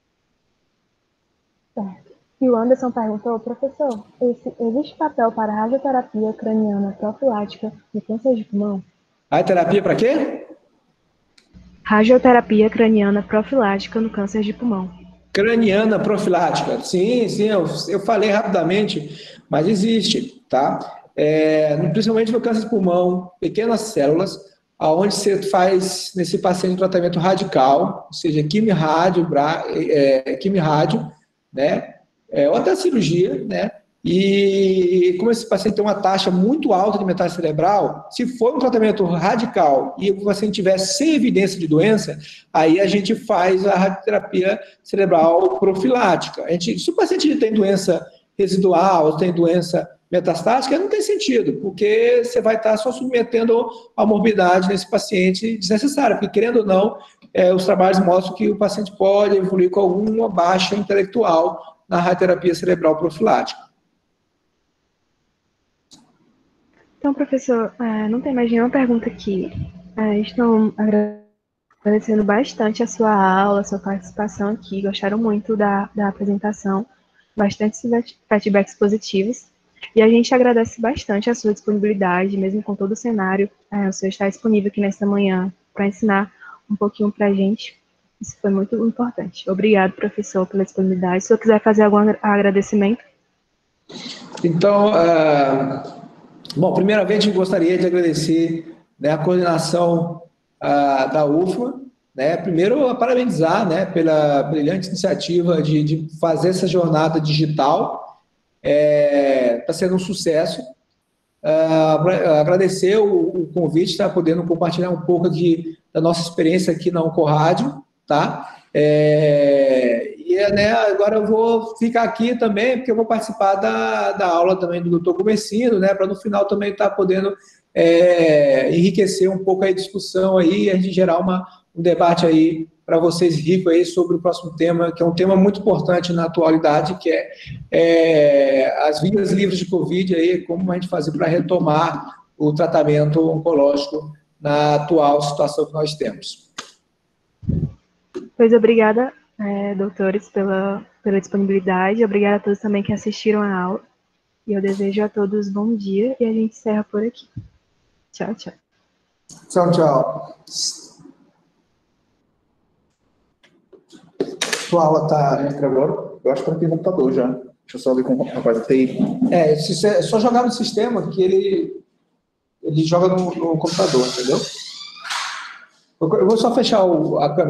Certo. E o Anderson perguntou, professor, esse, existe papel para radioterapia craniana profilática no câncer de pulmão? Radioterapia para quê? Radioterapia craniana profilática no câncer de pulmão. Craniana profilática. Sim, sim, eu, eu falei rapidamente, mas existe, tá? É, principalmente no câncer de pulmão, pequenas células, aonde você faz nesse paciente um tratamento radical, ou seja, quimio-rádio, é, quimio-rádio, né? É, ou até cirurgia, né? E como esse paciente tem uma taxa muito alta de metástase cerebral, se for um tratamento radical e o paciente tiver sem evidência de doença, aí a gente faz a radioterapia cerebral profilática. A gente, se o paciente tem doença residual ou tem doença metastática, não tem sentido, porque você vai estar só submetendo a morbidade nesse paciente desnecessária, porque querendo ou não, é, os trabalhos mostram que o paciente pode evoluir com alguma baixa intelectual na radioterapia cerebral profilática. Então, professor, não tem mais nenhuma pergunta aqui. Estão agradecendo bastante a sua aula, a sua participação aqui, gostaram muito da, da apresentação, bastante feedbacks positivos, e a gente agradece bastante a sua disponibilidade, mesmo com todo o cenário, o senhor está disponível aqui nesta manhã para ensinar um pouquinho para a gente, isso foi muito importante. Obrigado, professor, pela disponibilidade. Se o senhor quiser fazer algum agradecimento. Então, uh... Bom, primeiramente, gostaria de agradecer, né, a coordenação a, da U F M A, né, primeiro, a parabenizar, né, pela brilhante iniciativa de, de fazer essa jornada digital, está é, sendo um sucesso. Uh, agradecer o, o convite, tá, podendo compartilhar um pouco aqui da nossa experiência aqui na Oncorádio, tá? É, e, né, agora eu vou ficar aqui também, porque eu vou participar da, da aula também do doutor Comercino, né, para no final também estar tá podendo é, enriquecer um pouco a discussão aí, e a gente gerar uma, um debate aí para vocês rico aí sobre o próximo tema, que é um tema muito importante na atualidade, que é, é as vias livres de Covid, aí, como a gente fazer para retomar o tratamento oncológico na atual situação que nós temos. Pois obrigada, é, doutores, pela, pela disponibilidade. Obrigada a todos também que assistiram a aula. E eu desejo a todos bom dia e a gente encerra por aqui. Tchau, tchau. Tchau, tchau. Sua aula está entre agora? Eu acho que tem computador já. Deixa eu só ver com o rapaz da T I. É, se é só jogar no sistema que ele, ele joga no, no computador, entendeu? Eu vou só fechar o, a câmera.